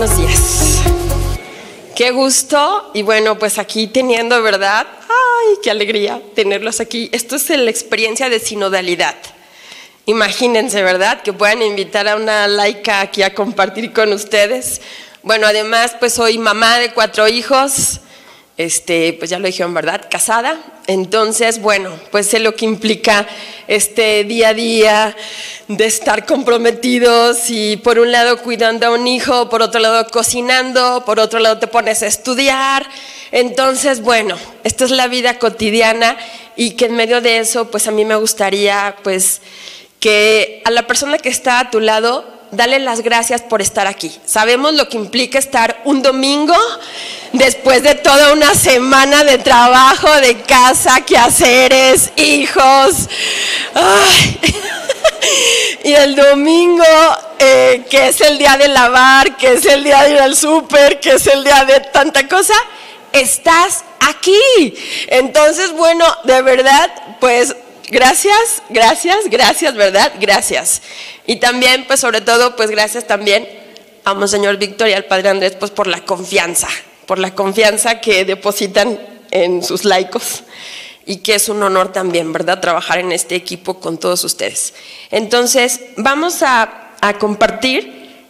buenos días. Qué gusto y bueno, pues aquí teniendo, ¿verdad? ¡Ay, qué alegría tenerlos aquí! Esto es la experiencia de sinodalidad. Imagínense, ¿verdad? Que puedan invitar a una laica aquí a compartir con ustedes. Bueno, además, pues soy mamá de 4 hijos. Pues ya lo dijeron, ¿verdad? Casada. Entonces, bueno, pues sé lo que implica este día a día de estar comprometidos y por un lado cuidando a un hijo, por otro lado cocinando, por otro lado te pones a estudiar. Entonces, bueno, esta es la vida cotidiana y que en medio de eso, pues a mí me gustaría, pues, que a la persona que está a tu lado, dale las gracias por estar aquí. Sabemos lo que implica estar un domingo después de toda una semana de trabajo, de casa, quehaceres, hijos. Ay. Y el domingo, que es el día de lavar, que es el día de ir al súper, que es el día de tanta cosa, estás aquí. Entonces, bueno, de verdad, pues gracias, ¿verdad? Gracias. Y también, pues sobre todo, pues gracias también a Monseñor Víctor y al Padre Andrés, pues por la confianza que depositan en sus laicos y que es un honor también, ¿verdad? Trabajar en este equipo con todos ustedes. Entonces, vamos a compartir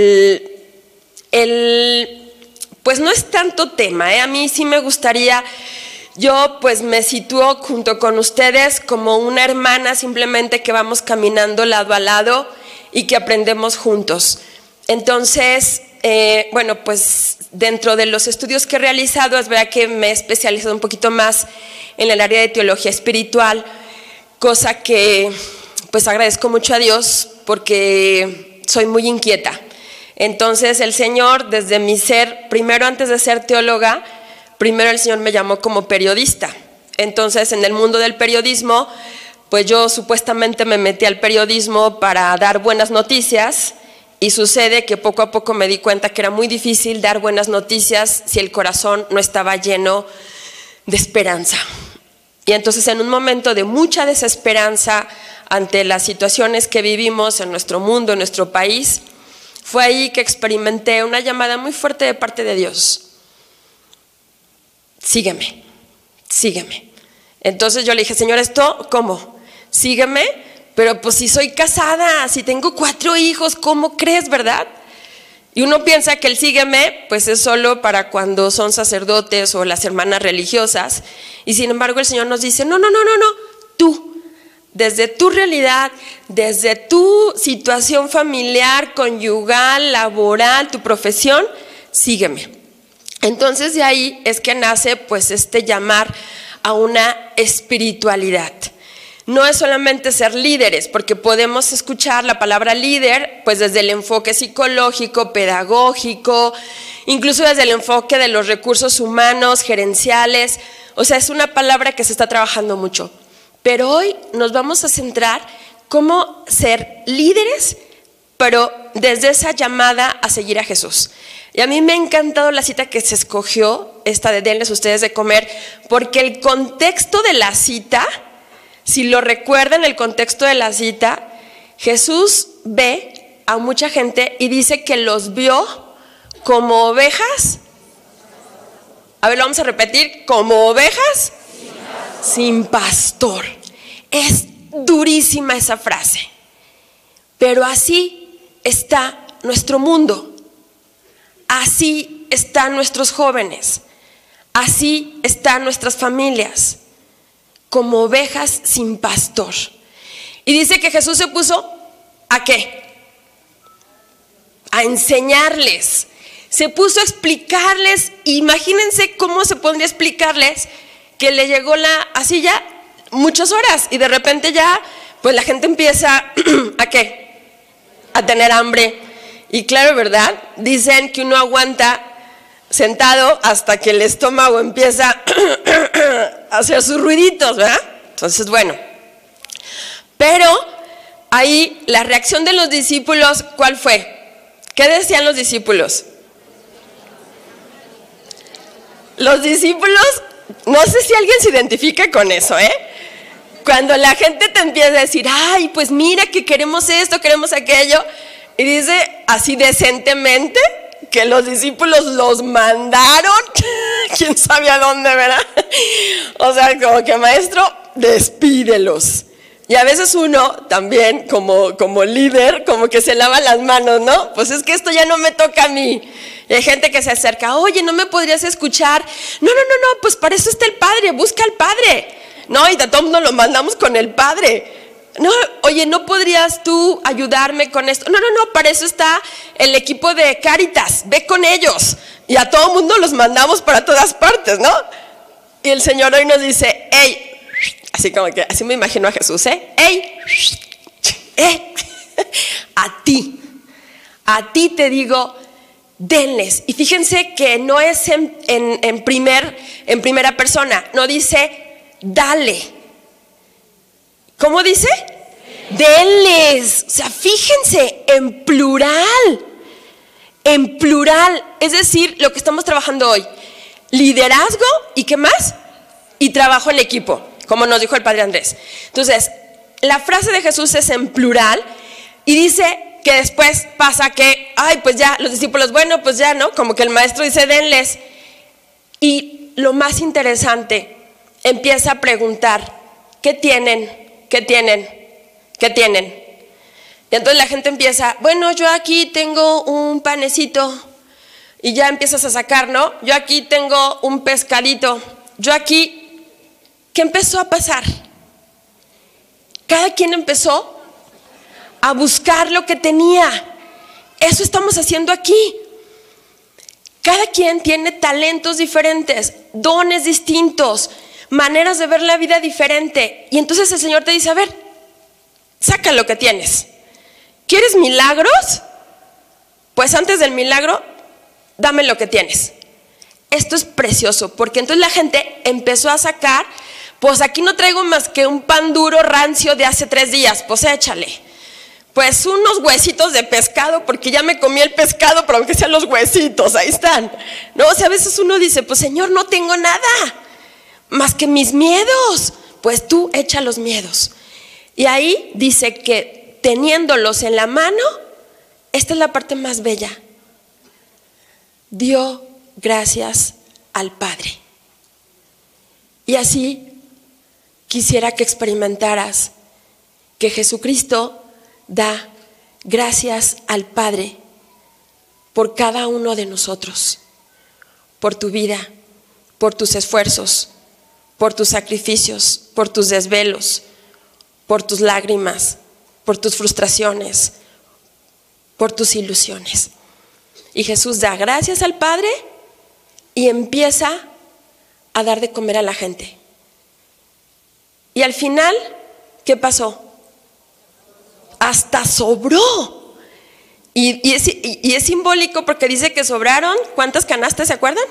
pues no es tanto tema, A mí sí me gustaría. Yo pues me sitúo junto con ustedes como una hermana simplemente que vamos caminando lado a lado y que aprendemos juntos. Entonces, bueno, pues dentro de los estudios que he realizado es verdad que me he especializado un poquito más en el área de teología espiritual, cosa que pues agradezco mucho a Dios porque soy muy inquieta. Entonces el Señor desde mi ser, primero antes de ser teóloga, primero el Señor me llamó como periodista. Entonces en el mundo del periodismo, pues yo supuestamente me metí al periodismo para dar buenas noticias y sucede que poco a poco me di cuenta que era muy difícil dar buenas noticias si el corazón no estaba lleno de esperanza. Y entonces en un momento de mucha desesperanza ante las situaciones que vivimos en nuestro mundo, en nuestro país, fue ahí que experimenté una llamada muy fuerte de parte de Dios. Sígueme. Entonces yo le dije, Señor, ¿esto cómo? Sígueme, pero pues si soy casada, si tengo 4 hijos, ¿cómo crees, verdad? Y uno piensa que el sígueme, pues es solo para cuando son sacerdotes o las hermanas religiosas. Y sin embargo el Señor nos dice, no, tú. Desde tu realidad, desde tu situación familiar, conyugal, laboral, tu profesión, sígueme. Entonces de ahí es que nace pues este llamar a una espiritualidad. No es solamente ser líderes, porque podemos escuchar la palabra líder pues desde el enfoque psicológico, pedagógico, incluso desde el enfoque de los recursos humanos, gerenciales. O sea, es una palabra que se está trabajando mucho. Pero hoy nos vamos a centrar cómo ser líderes, pero desde esa llamada a seguir a Jesús. Y a mí me ha encantado la cita que se escogió, esta de denles ustedes de comer, porque el contexto de la cita, si lo recuerdan, el contexto de la cita, Jesús ve a mucha gente y dice que los vio como ovejas. A ver, lo vamos a repetir, como ovejas sin pastor. Es durísima esa frase, pero así está nuestro mundo. Así están nuestros jóvenes, así están nuestras familias, como ovejas sin pastor. Y dice que Jesús se puso ¿a qué? A enseñarles. Se puso a explicarles. Imagínense cómo se podría explicarles que le llegó así ya muchas horas y de repente ya pues la gente empieza ¿a qué? A tener hambre. Y claro, ¿verdad? Dicen que uno aguanta sentado hasta que el estómago empieza a hacer sus ruiditos, ¿verdad? Entonces, bueno. Pero ahí la reacción de los discípulos, ¿cuál fue? ¿Qué decían los discípulos? Los discípulos, no sé si alguien se identifica con eso, Cuando la gente te empieza a decir, ay, pues mira que queremos esto, queremos aquello, y dice así decentemente que los discípulos los mandaron, quién sabe a dónde, ¿verdad? O sea, como que maestro, despídelos. Y a veces uno también como líder, como que se lava las manos, ¿no? Pues es que esto ya no me toca a mí. Y hay gente que se acerca, oye, ¿no me podrías escuchar? No, pues para eso está el Padre, busca al Padre. No, y a todo mundo lo mandamos con el Padre. No, oye, ¿no podrías tú ayudarme con esto? No, para eso está el equipo de Cáritas, ve con ellos. Y a todo mundo los mandamos para todas partes, ¿no? Y el Señor hoy nos dice, hey, así como que, así me imagino a Jesús, hey, a ti te digo, denles. Y fíjense que no es en primera persona, no dice, dale. ¿Cómo dice? Denles. O sea, fíjense, en plural, es decir, lo que estamos trabajando hoy, liderazgo y ¿qué más? Y trabajo en equipo, como nos dijo el Padre Andrés. Entonces, la frase de Jesús es en plural y dice que después pasa que, ay, pues ya, los discípulos, bueno, pues ya, ¿no? Como que el maestro dice, denles. Y lo más interesante, empieza a preguntar, ¿qué tienen? ¿Qué tienen? ¿Qué tienen? Y entonces la gente empieza, bueno, yo aquí tengo un panecito. Y ya empiezas a sacar, ¿no? Yo aquí tengo un pescadito. Yo aquí, ¿qué empezó a pasar? Cada quien empezó a buscar lo que tenía. Eso estamos haciendo aquí. Cada quien tiene talentos diferentes, dones distintos, maneras de ver la vida diferente. Y entonces el Señor te dice, a ver, saca lo que tienes. ¿Quieres milagros? Pues antes del milagro, dame lo que tienes. Esto es precioso, porque entonces la gente empezó a sacar, pues aquí no traigo más que un pan duro rancio de hace 3 días, pues échale. Pues unos huesitos de pescado, porque ya me comí el pescado, pero aunque sean los huesitos, ahí están. No, o sea, a veces uno dice, pues Señor, no tengo nada más que mis miedos. Pues tú echa los miedos. Y ahí dice que teniéndolos en la mano, esta es la parte más bella. Dio gracias al Padre. Y así quisiera que experimentaras que Jesucristo da gracias al Padre por cada uno de nosotros, por tu vida, por tus esfuerzos, por tus sacrificios, por tus desvelos, por tus lágrimas, por tus frustraciones, por tus ilusiones. Y Jesús da gracias al Padre y empieza a dar de comer a la gente. Y al final, ¿qué pasó? Hasta sobró. Y es simbólico porque dice que sobraron, ¿cuántas canastas se acuerdan?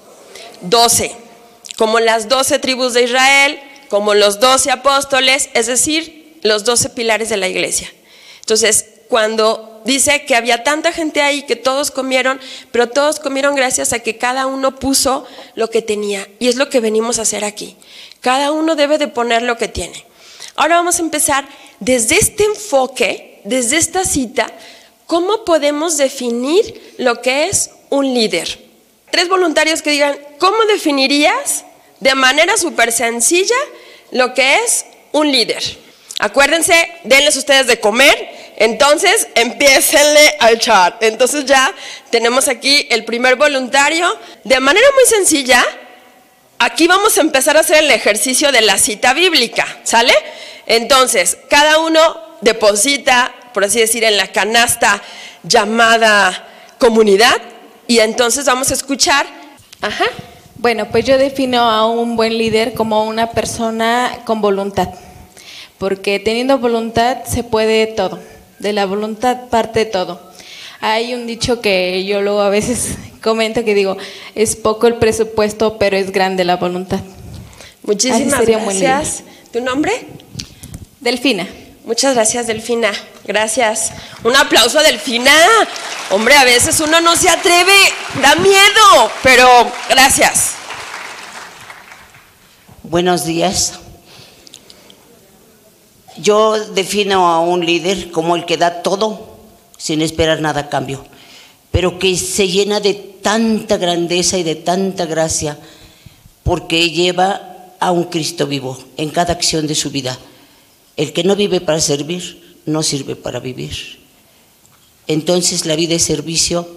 12. Como las 12 tribus de Israel, como los 12 apóstoles, es decir, los 12 pilares de la iglesia. Entonces, cuando dice que había tanta gente ahí que todos comieron, pero todos comieron gracias a que cada uno puso lo que tenía. Y es lo que venimos a hacer aquí. Cada uno debe de poner lo que tiene. Ahora vamos a empezar desde este enfoque, desde esta cita, ¿cómo podemos definir lo que es un líder? 3 voluntarios que digan, ¿cómo definirías de manera súper sencilla lo que es un líder? Acuérdense, denles ustedes de comer, entonces empiécenle a echar. Entonces ya tenemos aquí el primer voluntario. De manera muy sencilla, aquí vamos a empezar a hacer el ejercicio de la cita bíblica, ¿sale? Entonces, cada uno deposita, por así decir, en la canasta llamada comunidad. Y entonces vamos a escuchar. Ajá. Bueno, pues yo defino a un buen líder como una persona con voluntad, porque teniendo voluntad se puede todo, de la voluntad parte todo. Hay un dicho que yo luego a veces comento que digo, es poco el presupuesto, pero es grande la voluntad. Muchísimas gracias. ¿Tu nombre? Delfina. Muchas gracias, Delfina. Gracias. Un aplauso a Delfina. Hombre, a veces uno no se atreve, da miedo, pero gracias. Buenos días. Yo defino a un líder como el que da todo sin esperar nada a cambio. pero que se llena de tanta grandeza y de tanta gracia, porque lleva a un Cristo vivo en cada acción de su vida. El que no vive para servir, no sirve para vivir. Entonces la vida es servicio,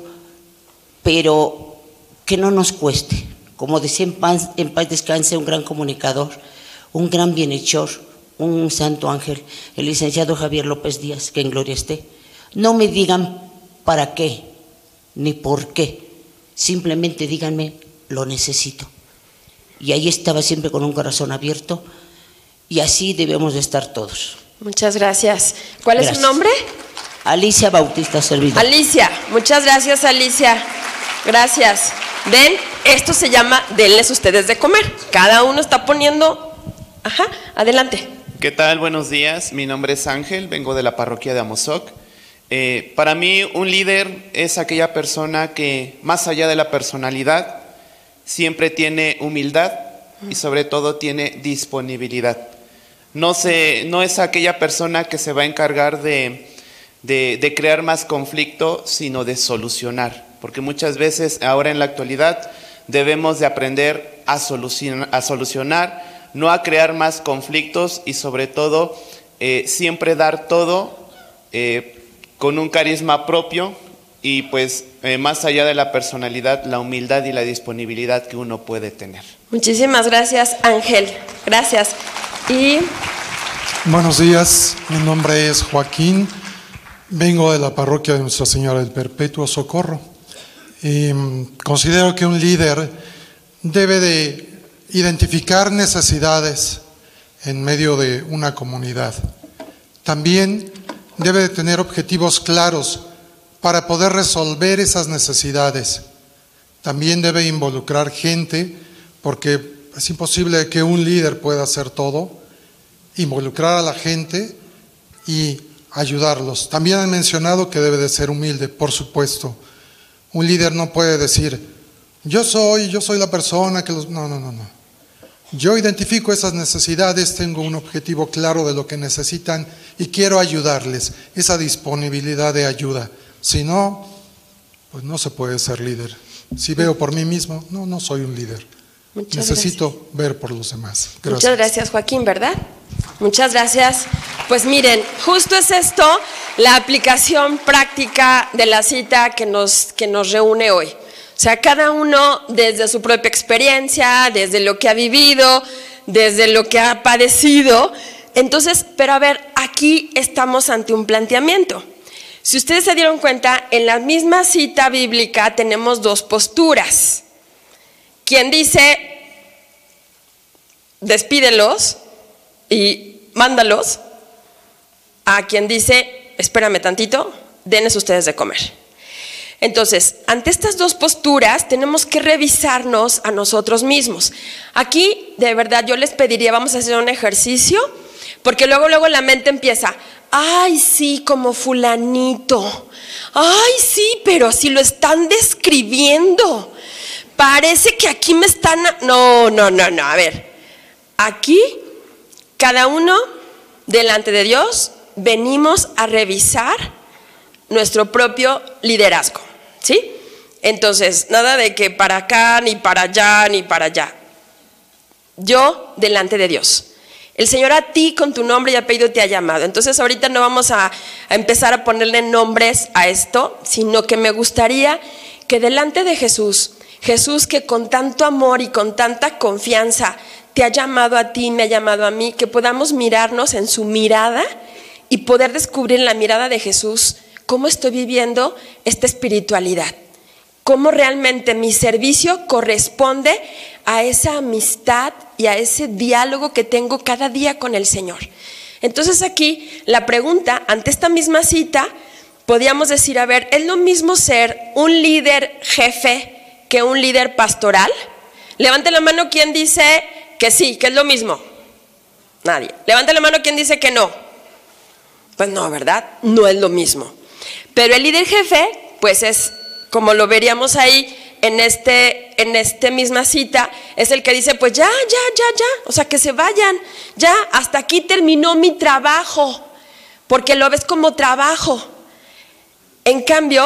pero que no nos cueste. Como decía en paz descanse un gran comunicador, un gran bienhechor, un santo ángel, el licenciado Javier López Díaz, que en gloria esté. No me digan para qué, ni por qué, simplemente díganme, lo necesito. Y ahí estaba siempre con un corazón abierto, y así debemos de estar todos. Muchas gracias. ¿Cuál es su nombre? Alicia Bautista Servidor. Alicia, muchas gracias, Alicia. Gracias. Ven, esto se llama denles ustedes de comer. Cada uno está poniendo... Ajá, adelante. ¿Qué tal? Buenos días. Mi nombre es Ángel, vengo de la parroquia de Amozoc. Para mí, un líder es aquella persona que, más allá de la personalidad, siempre tiene humildad y sobre todo tiene disponibilidad. No es aquella persona que se va a encargar de crear más conflicto, sino de solucionar. Porque muchas veces, ahora en la actualidad, debemos de aprender a solucionar, no a crear más conflictos y sobre todo siempre dar todo con un carisma propio y pues más allá de la personalidad, la humildad y la disponibilidad que uno puede tener. Muchísimas gracias, Ángel. Gracias. Y... Buenos días, mi nombre es Joaquín, vengo de la parroquia de Nuestra Señora del Perpetuo Socorro. Y considero que un líder debe de identificar necesidades en medio de una comunidad. También debe de tener objetivos claros para poder resolver esas necesidades. También debe involucrar gente, porque es imposible que un líder pueda hacer todo. Involucrar a la gente y ayudarlos. También han mencionado que debe de ser humilde, por supuesto. Un líder no puede decir, yo soy la persona que los... No. Yo identifico esas necesidades, tengo un objetivo claro de lo que necesitan y quiero ayudarles. Esa disponibilidad de ayuda. Si no, pues no se puede ser líder. Si veo por mí mismo, no soy un líder. Necesito ver por los demás. Gracias. Muchas gracias, Joaquín, ¿verdad? Muchas gracias. Pues miren, justo es esto la aplicación práctica de la cita que nos reúne hoy. O sea, cada uno desde su propia experiencia, desde lo que ha vivido, desde lo que ha padecido. Entonces, pero a ver, aquí estamos ante un planteamiento. Si ustedes se dieron cuenta, en la misma cita bíblica tenemos dos posturas. Quien dice, despídelos y mándalos, a quien dice, espérame tantito, denles ustedes de comer. Entonces, ante estas dos posturas tenemos que revisarnos a nosotros mismos. Aquí, de verdad, yo les pediría, vamos a hacer un ejercicio, porque luego la mente empieza, ay, sí, como fulanito, ay, sí, pero si lo están describiendo, parece que aquí me están... No, a ver, aquí, cada uno, delante de Dios, venimos a revisar nuestro propio liderazgo, ¿sí? Entonces, nada de que para acá, ni para allá, ni para allá. Yo, delante de Dios. El Señor a ti con tu nombre y apellido te ha llamado. Entonces ahorita no vamos a empezar a ponerle nombres a esto, sino que me gustaría que delante de Jesús que con tanto amor y con tanta confianza te ha llamado a ti, me ha llamado a mí, que podamos mirarnos en su mirada y poder descubrir en la mirada de Jesús cómo estoy viviendo esta espiritualidad. Cómo realmente mi servicio corresponde a esa amistad y a ese diálogo que tengo cada día con el Señor. Entonces aquí la pregunta, ante esta misma cita, podríamos decir, a ver, ¿es lo mismo ser un líder jefe que un líder pastoral? Levante la mano quien dice que sí, que es lo mismo. Nadie. Levante la mano quien dice que no. Pues no, ¿verdad? No es lo mismo. Pero el líder jefe, pues es, como lo veríamos ahí en esta misma cita, es el que dice, pues ya, o sea, que se vayan, ya, hasta aquí terminó mi trabajo, porque lo ves como trabajo. En cambio,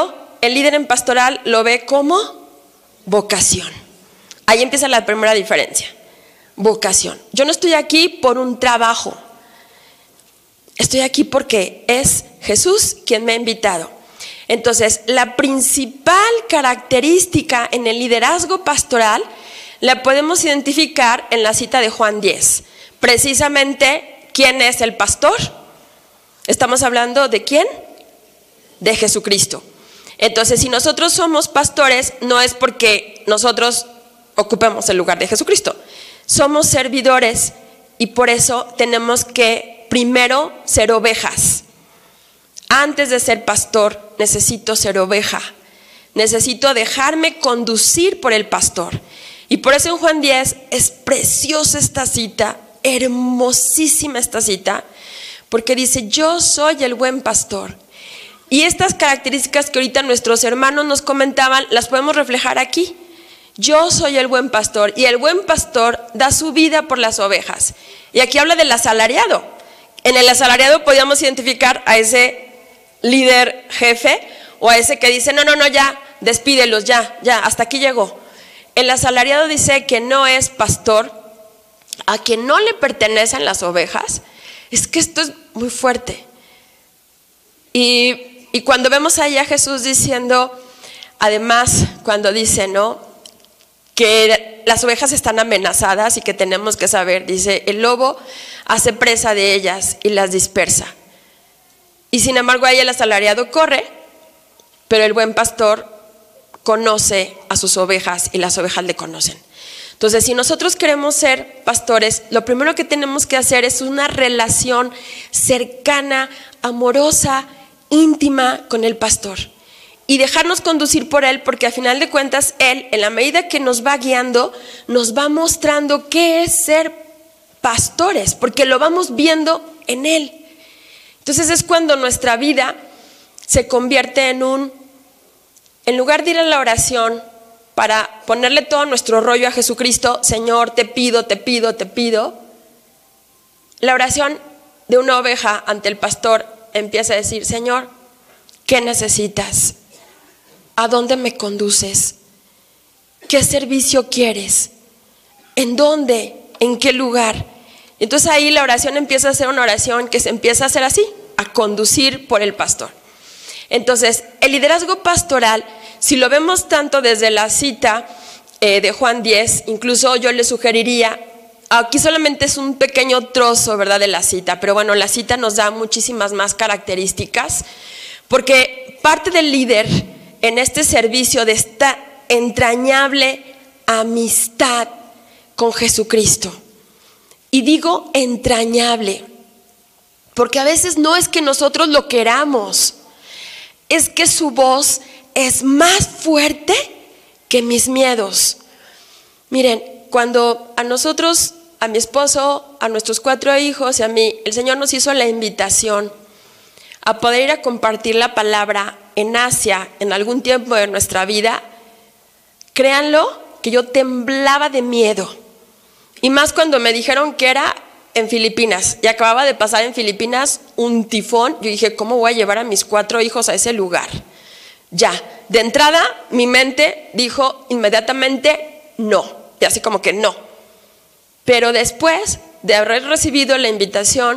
el líder en pastoral lo ve como vocación. Ahí empieza la primera diferencia. Vocación. Yo no estoy aquí por un trabajo. Estoy aquí porque es Jesús quien me ha invitado. Entonces, la principal característica en el liderazgo pastoral la podemos identificar en la cita de Juan 10. Precisamente, ¿quién es el pastor? Estamos hablando ¿de quién? De Jesucristo. Entonces, si nosotros somos pastores, no es porque nosotros ocupemos el lugar de Jesucristo. Somos servidores y por eso tenemos que primero ser ovejas. Antes de ser pastor, necesito ser oveja. Necesito dejarme conducir por el pastor. Y por eso en Juan 10 es preciosa esta cita, hermosísima esta cita, porque dice, yo soy el buen pastor. Y estas características que ahorita nuestros hermanos nos comentaban, las podemos reflejar aquí. Yo soy el buen pastor y el buen pastor da su vida por las ovejas. Y aquí habla del asalariado. En el asalariado podíamos identificar a ese líder jefe o a ese que dice, no, ya, despídelos, ya, hasta aquí llegó. El asalariado dice que no es pastor a quien no le pertenecen las ovejas. Es que esto es muy fuerte. Y cuando vemos ahí a Jesús diciendo, además, cuando dice, ¿no?, que las ovejas están amenazadas y que tenemos que saber, dice, el lobo hace presa de ellas y las dispersa. Y sin embargo ahí el asalariado corre, pero el buen pastor conoce a sus ovejas y las ovejas le conocen. Entonces, si nosotros queremos ser pastores, lo primero que tenemos que hacer es una relación cercana, amorosa, íntima con el pastor. Y dejarnos conducir por él, porque al final de cuentas él, en la medida que nos va guiando, nos va mostrando qué es ser pastores, porque lo vamos viendo en él. Entonces es cuando nuestra vida se convierte en lugar de ir a la oración para ponerle todo nuestro rollo a Jesucristo, Señor, te pido, la oración de una oveja ante el pastor empieza a decir, Señor, ¿qué necesitas? ¿A dónde me conduces? ¿Qué servicio quieres? ¿En dónde? ¿En qué lugar? Entonces ahí la oración empieza a ser una oración que se empieza a hacer así, a conducir por el pastor. Entonces, el liderazgo pastoral, si lo vemos tanto desde la cita de Juan 10, incluso yo le sugeriría, aquí solamente es un pequeño trozo, ¿verdad?, de la cita, pero bueno, la cita nos da muchísimas más características, porque parte del líder en este servicio de esta entrañable amistad con Jesucristo. Y digo entrañable, porque a veces no es que nosotros lo queramos, es que su voz es más fuerte que mis miedos. Miren, cuando a nosotros, a mi esposo, a nuestros 4 hijos y a mí, el Señor nos hizo la invitación a poder ir a compartir la palabra en Asia en algún tiempo de nuestra vida, créanlo que yo temblaba de miedo. Y más cuando me dijeron que era en Filipinas y acababa de pasar en Filipinas un tifón. Yo dije, ¿cómo voy a llevar a mis 4 hijos a ese lugar? Ya, de entrada mi mente dijo inmediatamente no, y así como que no. Pero después de haber recibido la invitación,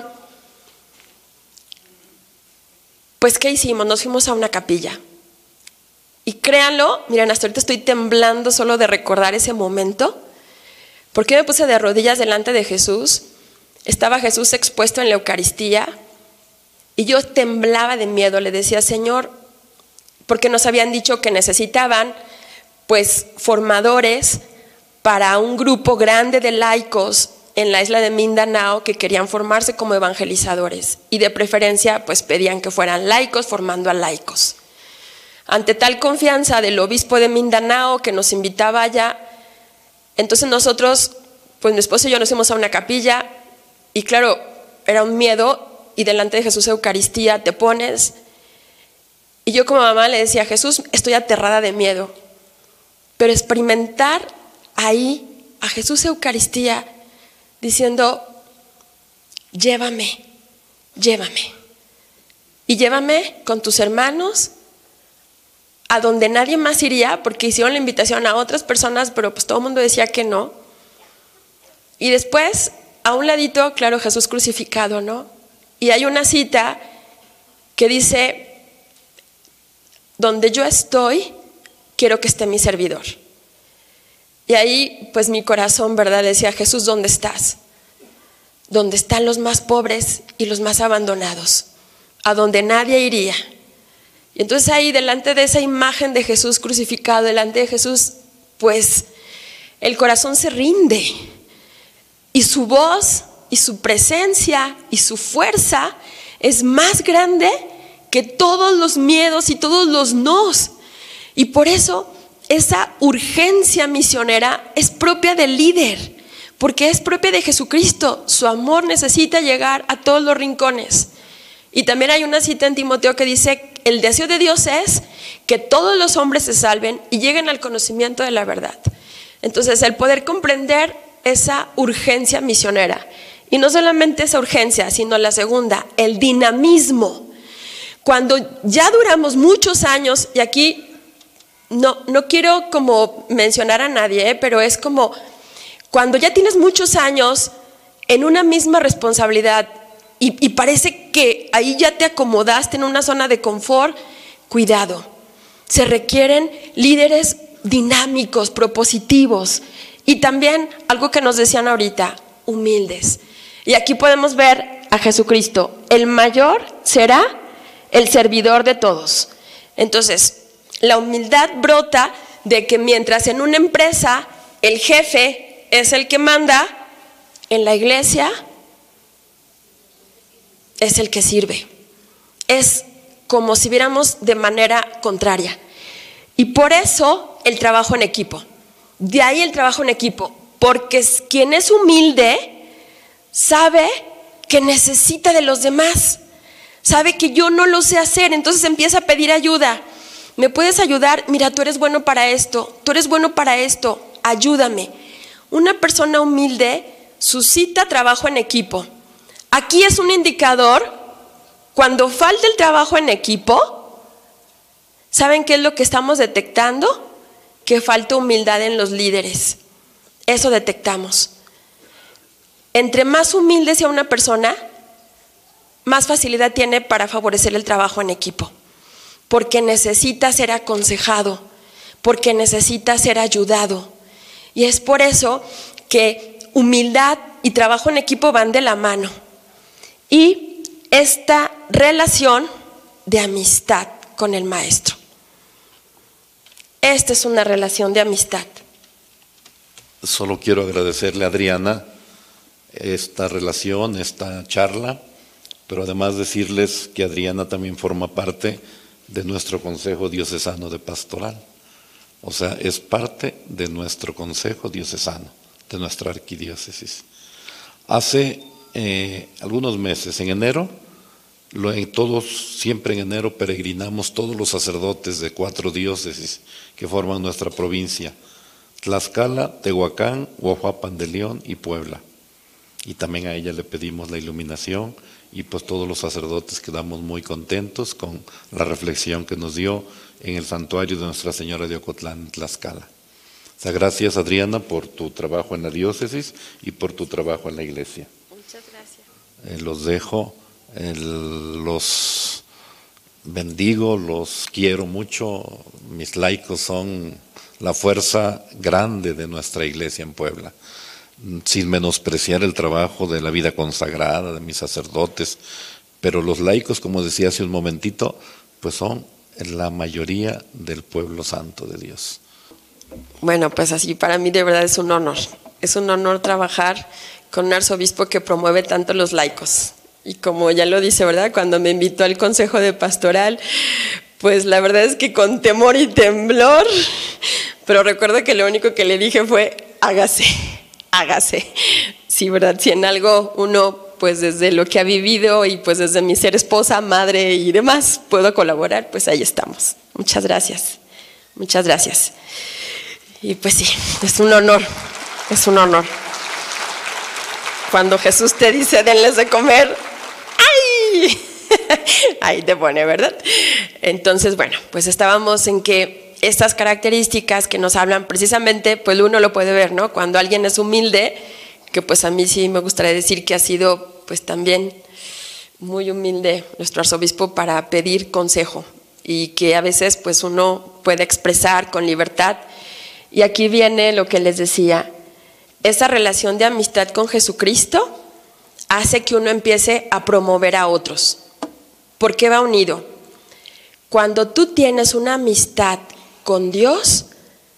pues ¿qué hicimos? Nos fuimos a una capilla. Y créanlo, miren, hasta ahorita estoy temblando solo de recordar ese momento. ¿Por qué me puse de rodillas delante de Jesús? Estaba Jesús expuesto en la Eucaristía y yo temblaba de miedo. Le decía, Señor, porque nos habían dicho que necesitaban pues formadores para un grupo grande de laicos en la isla de Mindanao que querían formarse como evangelizadores y de preferencia pues pedían que fueran laicos formando a laicos. Ante tal confianza del obispo de Mindanao que nos invitaba allá, entonces nosotros, pues mi esposo y yo nos fuimos a una capilla y claro, era un miedo y delante de Jesús Eucaristía te pones y yo como mamá le decía, Jesús, estoy aterrada de miedo, pero experimentar ahí a Jesús Eucaristía diciendo, llévame y llévame con tus hermanos a donde nadie más iría, porque hicieron la invitación a otras personas, pero pues todo el mundo decía que no. Y después, a un ladito, claro, Jesús crucificado, ¿no? Y hay una cita que dice: donde yo estoy, quiero que esté mi servidor. Y ahí, pues mi corazón, ¿verdad?, decía: Jesús, ¿dónde estás? Donde están los más pobres y los más abandonados, a donde nadie iría. Y entonces ahí, delante de esa imagen de Jesús crucificado, delante de Jesús, pues el corazón se rinde. Y su voz y su presencia y su fuerza es más grande que todos los miedos y todos los nos. Y por eso esa urgencia misionera es propia del líder, porque es propia de Jesucristo. Su amor necesita llegar a todos los rincones. Y también hay una cita en Timoteo que dice: el deseo de Dios es que todos los hombres se salven y lleguen al conocimiento de la verdad. Entonces, el poder comprender esa urgencia misionera, y no solamente esa urgencia, sino la segunda, el dinamismo. Cuando ya duramos muchos años, y aquí no quiero como mencionar a nadie, pero es como cuando ya tienes muchos años en una misma responsabilidad y parece que ahí ya te acomodaste en una zona de confort, cuidado. Se requieren líderes dinámicos, propositivos, y también algo que nos decían ahorita, humildes. Y aquí podemos ver a Jesucristo: el mayor será el servidor de todos. Entonces, la humildad brota de que mientras en una empresa el jefe es el que manda, en la iglesia es el que sirve. Es como si viéramos de manera contraria. Y por eso el trabajo en equipo. De ahí el trabajo en equipo, porque quien es humilde sabe que necesita de los demás, sabe que yo no lo sé hacer, entonces empieza a pedir ayuda. ¿Me puedes ayudar? Mira, tú eres bueno para esto, tú eres bueno para esto, ayúdame. Una persona humilde suscita trabajo en equipo. Aquí es un indicador: cuando falta el trabajo en equipo, ¿saben qué es lo que estamos detectando? Que falta humildad en los líderes. Eso detectamos. Entre más humilde sea una persona, más facilidad tiene para favorecer el trabajo en equipo, porque necesita ser aconsejado, porque necesita ser ayudado. Y es por eso que humildad y trabajo en equipo van de la mano. Y esta relación de amistad con el maestro. Esta es una relación de amistad. Solo quiero agradecerle a Adriana esta relación, esta charla, pero además decirles que Adriana también forma parte de nuestro Consejo Diocesano de Pastoral. O sea, es parte de nuestro Consejo Diocesano, de nuestra arquidiócesis. Hace algunos meses, en enero, siempre en enero peregrinamos todos los sacerdotes de 4 diócesis que forman nuestra provincia: Tlaxcala, Tehuacán, Huajuapan de León y Puebla. Y también a ella le pedimos la iluminación, y pues todos los sacerdotes quedamos muy contentos con la reflexión que nos dio en el santuario de Nuestra Señora de Ocotlán, en Tlaxcala. O sea, gracias, Adriana, por tu trabajo en la diócesis y por tu trabajo en la iglesia. Muchas gracias. Los dejo. Los bendigo, los quiero mucho. Mis laicos son la fuerza grande de nuestra iglesia en Puebla, sin menospreciar el trabajo de la vida consagrada de mis sacerdotes, pero los laicos, como decía hace un momentito, pues son la mayoría del pueblo santo de Dios. Bueno, pues así para mí de verdad es un honor trabajar con un arzobispo que promueve tanto los laicos. Y como ya lo dice, ¿verdad? Cuando me invitó al Consejo de Pastoral, pues la verdad es que con temor y temblor, pero recuerdo que lo único que le dije fue: hágase. Sí, ¿verdad? Si en algo uno, pues desde lo que ha vivido y pues desde mi ser esposa, madre y demás, puedo colaborar, pues ahí estamos. Muchas gracias. Muchas gracias. Y pues sí, es un honor. Cuando Jesús te dice: denles de comer, ¡ay! Ahí te pone, ¿verdad? Entonces, bueno, pues estábamos en que estas características que nos hablan precisamente, pues uno lo puede ver, ¿no? Cuando alguien es humilde, que pues a mí sí me gustaría decir que ha sido pues también muy humilde nuestro arzobispo para pedir consejo y que a veces pues uno puede expresar con libertad. Y aquí viene lo que les decía, esa relación de amistad con Jesucristo hace que uno empiece a promover a otros. ¿Por qué va unido? Cuando tú tienes una amistad con Dios,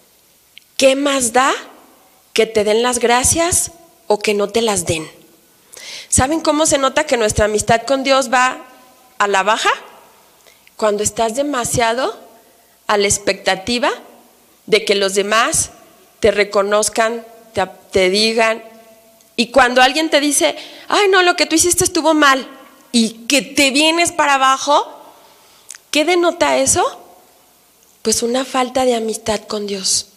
¿qué más da que te den las gracias o que no te las den? ¿Saben cómo se nota que nuestra amistad con Dios va a la baja? Cuando estás demasiado a la expectativa de que los demás te reconozcan, te digan, y cuando alguien te dice, ay no, lo que tú hiciste estuvo mal, y que te vienes para abajo, ¿qué denota eso? Pues una falta de amistad con Dios.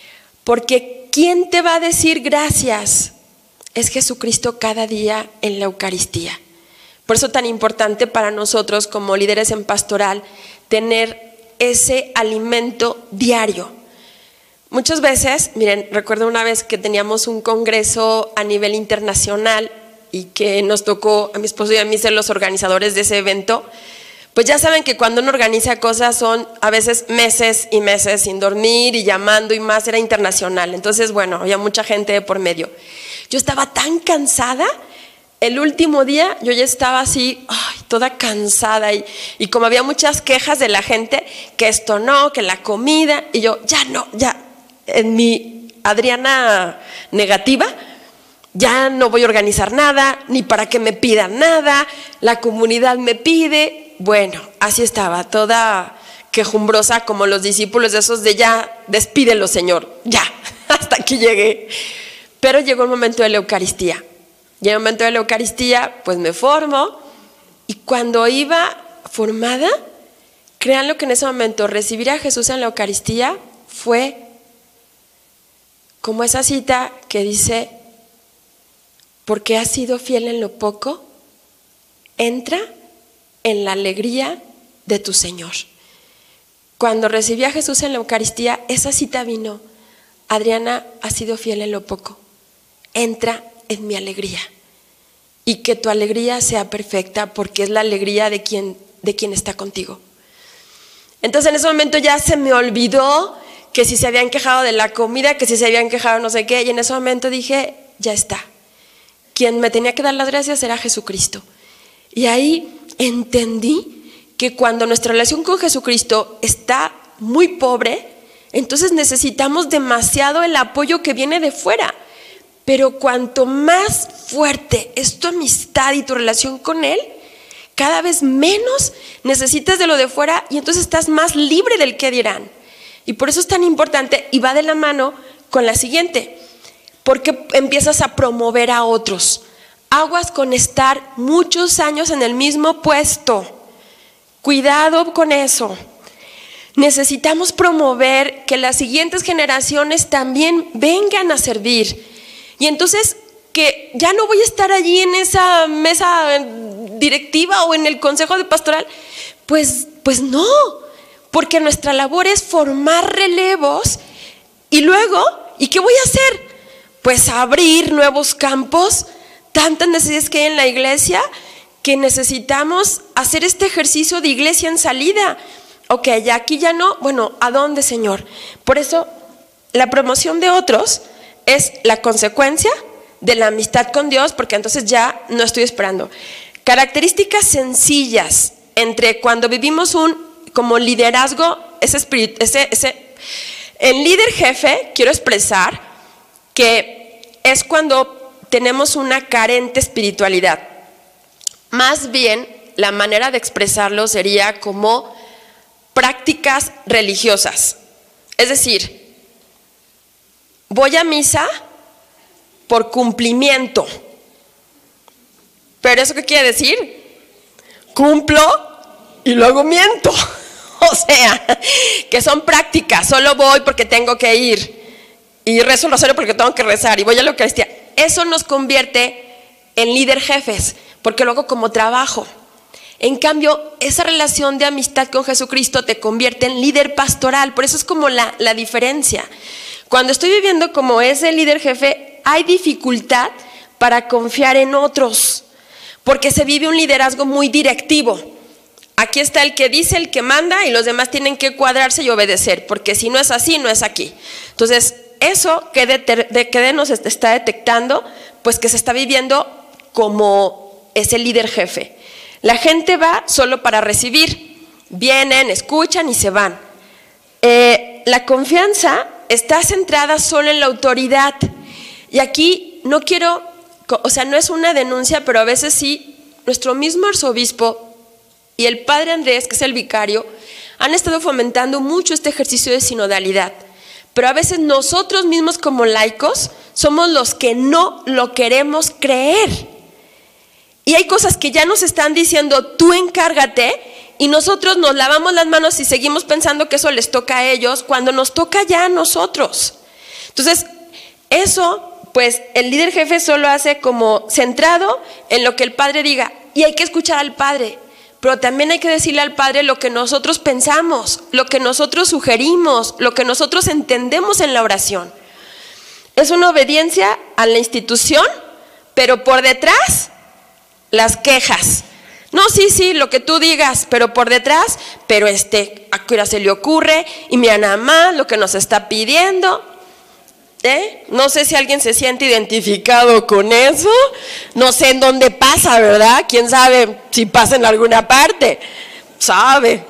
Porque ¿quién te va a decir gracias? Es Jesucristo cada día en la Eucaristía. Por eso tan importante para nosotros como líderes en pastoral tener ese alimento diario. Muchas veces, miren, recuerdo una vez que teníamos un congreso a nivel internacional y que nos tocó a mi esposo y a mí ser los organizadores de ese evento. Pues ya saben que cuando uno organiza cosas son a veces meses y meses sin dormir y llamando y más, era internacional. Entonces, bueno, había mucha gente por medio. Yo estaba tan cansada, el último día yo ya estaba así, ay, toda cansada y como había muchas quejas de la gente, que esto no, que la comida, y yo, ya no, ya, en mi Adriana negativa, ya no voy a organizar nada, ni para que me pidan nada, la comunidad me pide. Bueno, así estaba, toda quejumbrosa como los discípulos de esos de ya, despídelo Señor, ya, hasta aquí llegué. Pero llegó el momento de la Eucaristía. Y en el momento de la Eucaristía, pues me formo, y cuando iba formada, créanlo que en ese momento recibir a Jesús en la Eucaristía fue como esa cita que dice, porque has sido fiel en lo poco, entra en la alegría de tu Señor. Cuando recibí a Jesús en la Eucaristía, esa cita vino, Adriana, has sido fiel en lo poco, entra en mi alegría. Y que tu alegría sea perfecta porque es la alegría de quien está contigo. Entonces en ese momento ya se me olvidó que si se habían quejado de la comida, que si se habían quejado no sé qué, y en ese momento dije, ya está. Quien me tenía que dar las gracias era Jesucristo. Y ahí entendí que cuando nuestra relación con Jesucristo está muy pobre, entonces necesitamos demasiado el apoyo que viene de fuera. Pero cuanto más fuerte es tu amistad y tu relación con Él, cada vez menos necesitas de lo de fuera y entonces estás más libre del qué dirán. Y por eso es tan importante y va de la mano con la siguiente, porque empiezas a promover a otros. Aguas con estar muchos años en el mismo puesto. Cuidado con eso. Necesitamos promover que las siguientes generaciones también vengan a servir. Y entonces que ya no voy a estar allí en esa mesa directiva o en el consejo de pastoral, pues no, porque nuestra labor es formar relevos y luego, ¿y qué voy a hacer? Pues abrir nuevos campos, tantas necesidades que hay en la iglesia que necesitamos hacer este ejercicio de iglesia en salida. Ok, ya aquí ya no, bueno, ¿a dónde, Señor? Por eso la promoción de otros es la consecuencia de la amistad con Dios, porque entonces ya no estoy esperando. Características sencillas entre cuando vivimos como liderazgo, en líder jefe quiero expresar que es cuando tenemos una carente espiritualidad. Más bien, la manera de expresarlo sería como prácticas religiosas. Es decir, voy a misa por cumplimiento. ¿Pero eso qué quiere decir? Cumplo y luego miento. O sea, que son prácticas. Solo voy porque tengo que ir. Y rezo el rosario porque tengo que rezar. Y voy a la Eucaristía. Eso nos convierte en líder jefes. Porque luego como trabajo. En cambio, esa relación de amistad con Jesucristo te convierte en líder pastoral. Por eso es como la diferencia. Cuando estoy viviendo como ese líder jefe, hay dificultad para confiar en otros, porque se vive un liderazgo muy directivo. Aquí está el que dice, el que manda, y los demás tienen que cuadrarse y obedecer, porque si no es así, no es aquí. Entonces, eso que nos está detectando, pues que se está viviendo como ese líder jefe. La gente va solo para recibir, vienen, escuchan y se van. La confianza está centrada solo en la autoridad. Y aquí no quiero, o sea, no es una denuncia, pero a veces sí, nuestro mismo arzobispo y el padre Andrés, que es el vicario, han estado fomentando mucho este ejercicio de sinodalidad. Pero a veces nosotros mismos como laicos somos los que no lo queremos creer. Y hay cosas que ya nos están diciendo, tú encárgate, y nosotros nos lavamos las manos y seguimos pensando que eso les toca a ellos, cuando nos toca ya a nosotros. Entonces, eso, pues el líder jefe solo hace como centrado en lo que el padre diga, y hay que escuchar al padre. Pero también hay que decirle al Padre lo que nosotros pensamos, lo que nosotros sugerimos, lo que nosotros entendemos en la oración. Es una obediencia a la institución, pero por detrás, las quejas. No, sí, lo que tú digas, pero por detrás, pero ¿a qué hora se le ocurre? Y mira nada más lo que nos está pidiendo. No sé si alguien se siente identificado con eso, no sé en dónde pasa, ¿verdad? ¿Quién sabe si pasa en alguna parte? Sabe.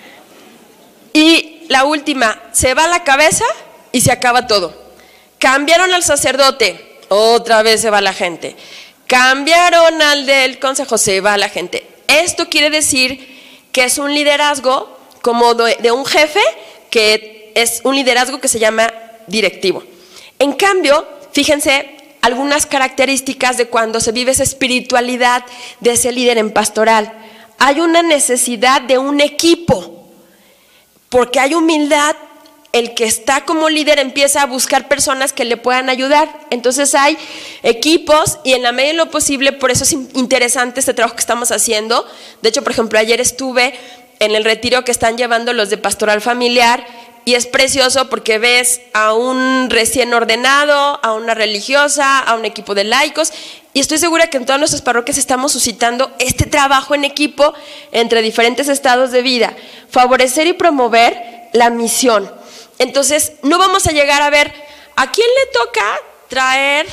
Y la última, se va la cabeza y se acaba todo. Cambiaron al sacerdote, otra vez se va la gente. Cambiaron al del consejo, se va la gente. Esto quiere decir que es un liderazgo como de un jefe, que es un liderazgo que se llama directivo. En cambio, fíjense algunas características de cuando se vive esa espiritualidad de ese líder en pastoral. Hay una necesidad de un equipo, porque hay humildad. El que está como líder empieza a buscar personas que le puedan ayudar. Entonces hay equipos, y en la medida de lo posible, por eso es interesante este trabajo que estamos haciendo. De hecho, por ejemplo, ayer estuve en el retiro que están llevando los de Pastoral Familiar, y es precioso porque ves a un recién ordenado, a una religiosa, a un equipo de laicos, y estoy segura que en todas nuestras parroquias estamos suscitando este trabajo en equipo entre diferentes estados de vida, favorecer y promover la misión. Entonces, no vamos a llegar a ver a quién le toca traer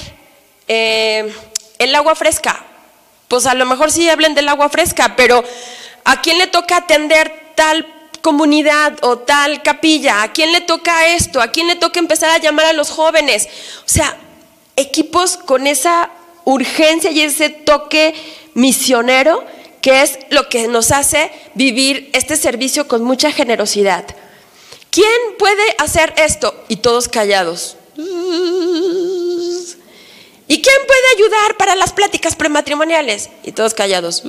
el agua fresca. Pues a lo mejor sí hablen del agua fresca, pero ¿a quién le toca atender tal comunidad o tal capilla? ¿A quién le toca esto? ¿A quién le toca empezar a llamar a los jóvenes? O sea, equipos con esa urgencia y ese toque misionero, que es lo que nos hace vivir este servicio con mucha generosidad. ¿Quién puede hacer esto? Y todos callados. ¿Y quién puede ayudar para las pláticas prematrimoniales? Y todos callados.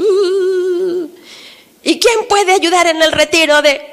¿Y quién puede ayudar en el retiro de...?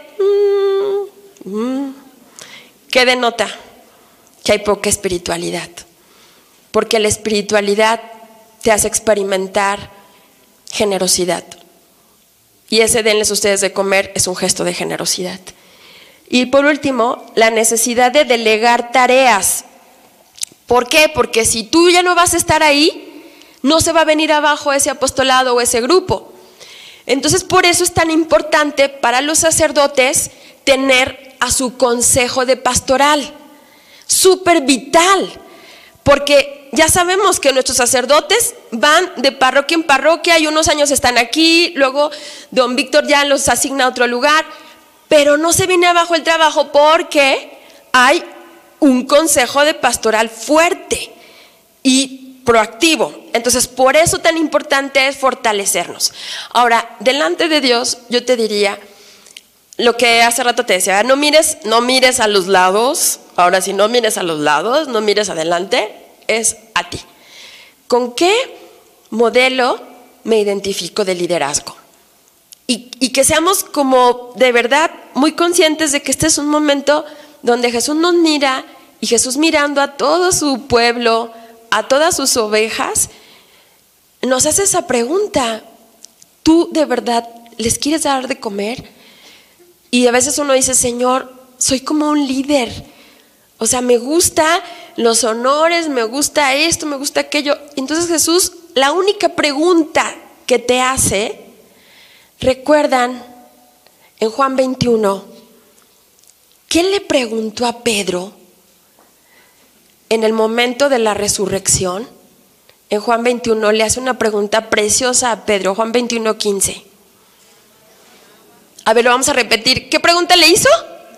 ¿Qué denota? Que hay poca espiritualidad. Porque la espiritualidad te hace experimentar generosidad. Y ese denles ustedes de comer es un gesto de generosidad. Y por último, la necesidad de delegar tareas. ¿Por qué? Porque si tú ya no vas a estar ahí, no se va a venir abajo ese apostolado o ese grupo. Entonces, por eso es tan importante para los sacerdotes tener a su consejo de pastoral. Súper vital, porque ya sabemos que nuestros sacerdotes van de parroquia en parroquia y unos años están aquí, luego don Víctor ya los asigna a otro lugar, pero no se viene abajo el trabajo porque hay un consejo de pastoral fuerte y proactivo. Entonces, por eso tan importante es fortalecernos. Ahora, delante de Dios, yo te diría lo que hace rato te decía, no mires a los lados. Ahora, si no mires a los lados, no mires adelante, es a ti. ¿Con qué modelo me identifico de liderazgo? Y que seamos como de verdad muy conscientes de que este es un momento donde Jesús nos mira, y Jesús mirando a todo su pueblo, a todas sus ovejas, nos hace esa pregunta: ¿tú de verdad ¿les quieres dar de comer? Y a veces uno dice, Señor, soy como un líder. O sea, me gusta los honores, me gusta esto, me gusta aquello. Entonces Jesús, la única pregunta que te hace, recuerdan en Juan 21, ¿qué le preguntó a Pedro en el momento de la resurrección? En Juan 21 le hace una pregunta preciosa a Pedro, Juan 21:15. A ver, lo vamos a repetir. ¿Qué pregunta le hizo?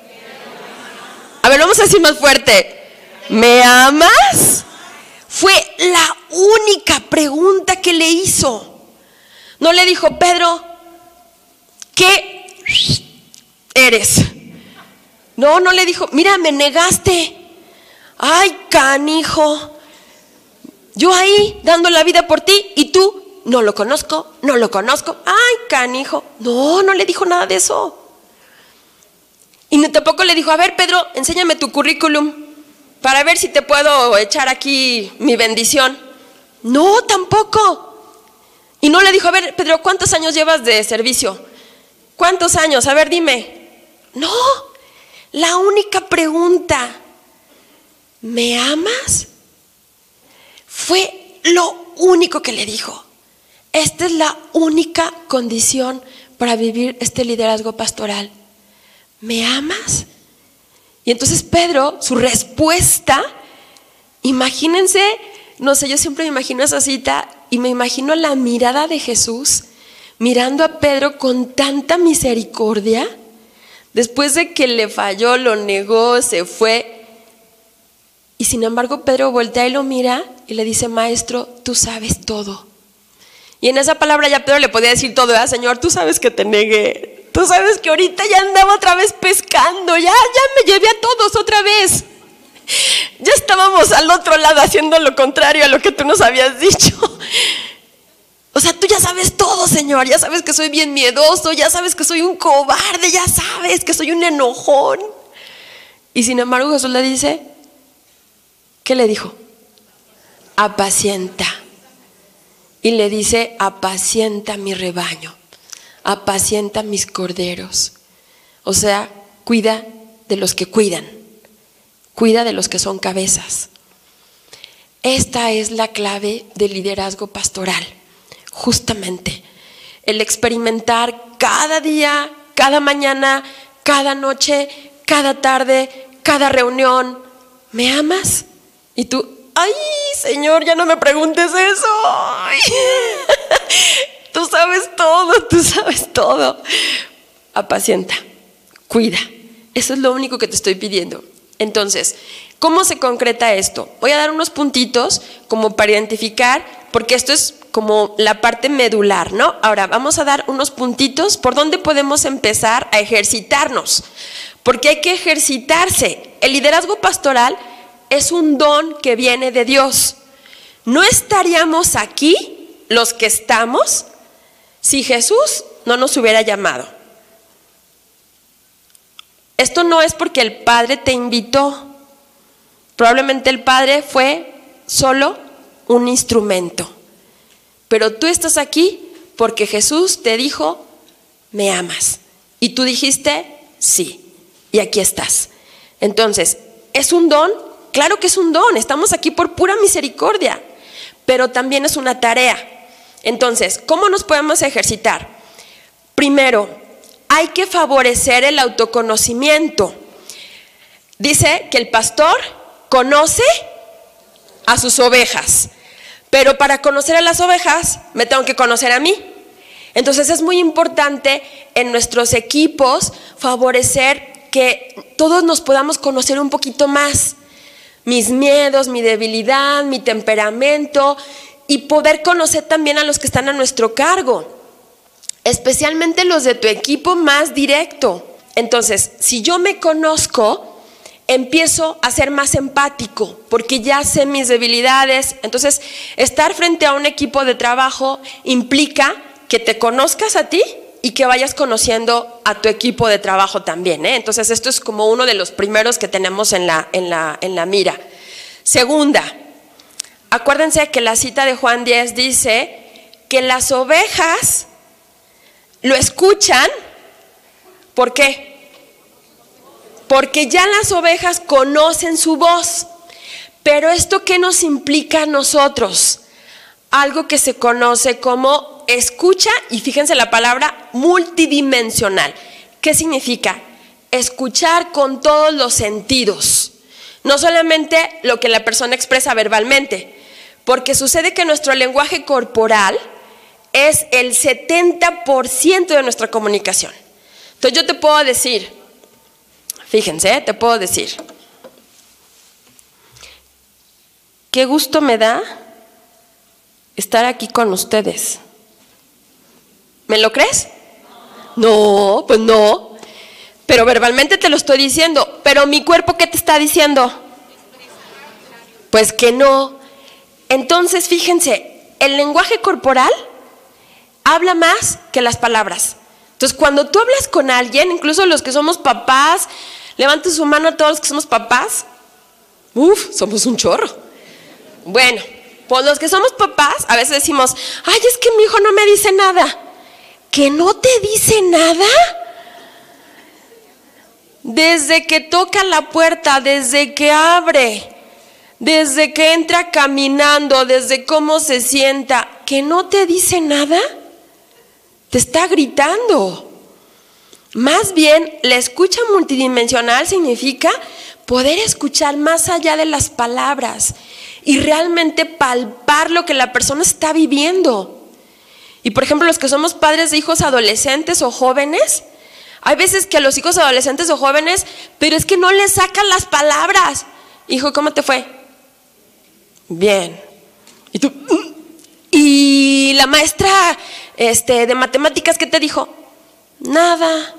A ver, vamos a decir más fuerte. ¿Me amas? Fue la única pregunta que le hizo. No le dijo, Pedro, ¿qué eres? No le dijo, mira, me negaste. Ay, canijo. Yo ahí dando la vida por ti y tú, no lo conozco. Ay, canijo. No le dijo nada de eso. Y tampoco le dijo, a ver, Pedro, enséñame tu currículum para ver si te puedo echar aquí mi bendición. No, tampoco. Y no le dijo, a ver, Pedro, ¿cuántos años llevas de servicio? ¿Cuántos años? A ver, dime. No, la única pregunta, ¿me amas? Fue lo único que le dijo. Esta es la única condición para vivir este liderazgo pastoral. ¿Me amas? Y entonces Pedro, su respuesta, imagínense, no sé, yo siempre me imagino esa cita y me imagino la mirada de Jesús mirando a Pedro con tanta misericordia, después de que le falló, lo negó, se fue. Y sin embargo Pedro voltea y lo mira y le dice, Maestro, tú sabes todo. Y en esa palabra ya Pedro le podía decir todo, ¿verdad? Señor, tú sabes que te negué, tú sabes que ahorita ya andaba otra vez pescando, ya me llevé a todos otra vez. Ya estábamos al otro lado haciendo lo contrario a lo que tú nos habías dicho. O sea, tú ya sabes todo, Señor, ya sabes que soy bien miedoso, ya sabes que soy un cobarde, ya sabes que soy un enojón. Y sin embargo Jesús le dice, ¿qué le dijo? Apacienta. Y le dice, apacienta mi rebaño, apacienta mis corderos. O sea, cuida de los que cuidan, cuida de los que son cabezas. Esta es la clave del liderazgo pastoral, justamente. El experimentar cada día, cada mañana, cada noche, cada tarde, cada reunión. ¿Me amas? Y tú, ay, Señor, ya no me preguntes eso. Ay. Tú sabes todo. Apacienta, cuida. Eso es lo único que te estoy pidiendo. Entonces, ¿cómo se concreta esto? Voy a dar unos puntitos como para identificar, porque esto es como la parte medular, ¿no? Ahora, vamos a dar unos puntitos por donde podemos empezar a ejercitarnos, porque hay que ejercitarse. El liderazgo pastoral es un don que viene de Dios. No estaríamos aquí, los que estamos, si Jesús no nos hubiera llamado. Esto no es porque el Padre te invitó. Probablemente el Padre fue solo un instrumento. Pero tú estás aquí porque Jesús te dijo, ¿me amas? Y tú dijiste, sí. Y aquí estás. Entonces, ¿es un don? Claro que es un don. Estamos aquí por pura misericordia. Pero también es una tarea. Entonces, ¿cómo nos podemos ejercitar? Primero, hay que favorecer el autoconocimiento. Dice que el pastor conoce a sus ovejas, pero para conocer a las ovejas me tengo que conocer a mí. Entonces es muy importante en nuestros equipos favorecer que todos nos podamos conocer un poquito más. Mis miedos, mi debilidad, mi temperamento, y poder conocer también a los que están a nuestro cargo, especialmente los de tu equipo más directo. Entonces, si yo me conozco, empiezo a ser más empático, porque ya sé mis debilidades. Entonces, estar frente a un equipo de trabajo implica que te conozcas a ti y que vayas conociendo a tu equipo de trabajo también, ¿eh? Entonces, esto es como uno de los primeros que tenemos en la mira. Segunda, acuérdense que la cita de Juan 10 dice que las ovejas lo escuchan. ¿Por qué? Porque ya las ovejas conocen su voz. Pero ¿esto qué nos implica a nosotros? Algo que se conoce como escucha, y fíjense la palabra multidimensional. ¿Qué significa? Escuchar con todos los sentidos, no solamente lo que la persona expresa verbalmente, porque sucede que nuestro lenguaje corporal es el 70% de nuestra comunicación. Entonces yo te puedo decir, fíjense, te puedo decir, qué gusto me da estar aquí con ustedes. ¿Me lo crees? No, pues no. Pero verbalmente te lo estoy diciendo. Pero mi cuerpo, ¿qué te está diciendo? Pues que no. Entonces, fíjense, el lenguaje corporal habla más que las palabras. Entonces, cuando tú hablas con alguien, incluso los que somos papás, levanten su mano a todos los que somos papás. Somos un chorro. Bueno, pues los que somos papás, a veces decimos, ay, es que mi hijo no me dice nada. ¿Que no te dice nada? Desde que toca la puerta, desde que abre, desde que entra caminando, desde cómo se sienta, ¿que no te dice nada? Te está gritando. Más bien, la escucha multidimensional significa poder escuchar más allá de las palabras y realmente palpar lo que la persona está viviendo. Y por ejemplo, los que somos padres de hijos adolescentes o jóvenes, hay veces que a los hijos adolescentes o jóvenes, pero es que no les sacan las palabras. Hijo, ¿cómo te fue? Bien. ¿Y tú? ¿Y la maestra de matemáticas qué te dijo? Nada.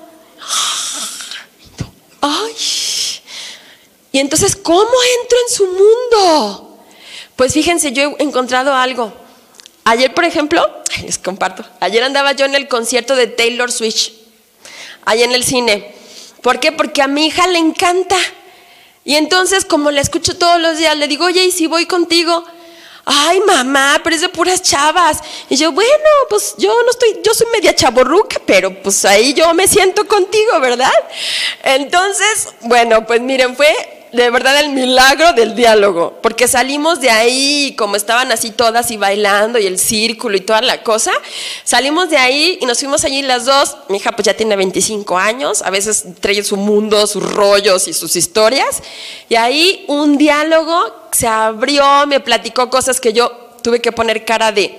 Ay. Y entonces, ¿cómo entro en su mundo? Pues fíjense, yo he encontrado algo. Ayer, por ejemplo, les comparto, ayer andaba yo en el concierto de Taylor Swift, allá en el cine. ¿Por qué? Porque a mi hija le encanta. Y entonces, como la escucho todos los días, le digo, oye, ¿y si voy contigo? Ay, mamá, pero es de puras chavas. Y yo, bueno, pues yo soy media chavorruca, pero pues ahí yo me siento contigo, ¿verdad? Entonces, bueno, pues miren, fue de verdad el milagro del diálogo, porque salimos de ahí, como estaban así todas y bailando y el círculo y toda la cosa, salimos de ahí y nos fuimos allí las dos. Mi hija pues ya tiene 25 años, a veces trae su mundo, sus rollos y sus historias, y ahí un diálogo se abrió, me platicó cosas que yo tuve que poner cara de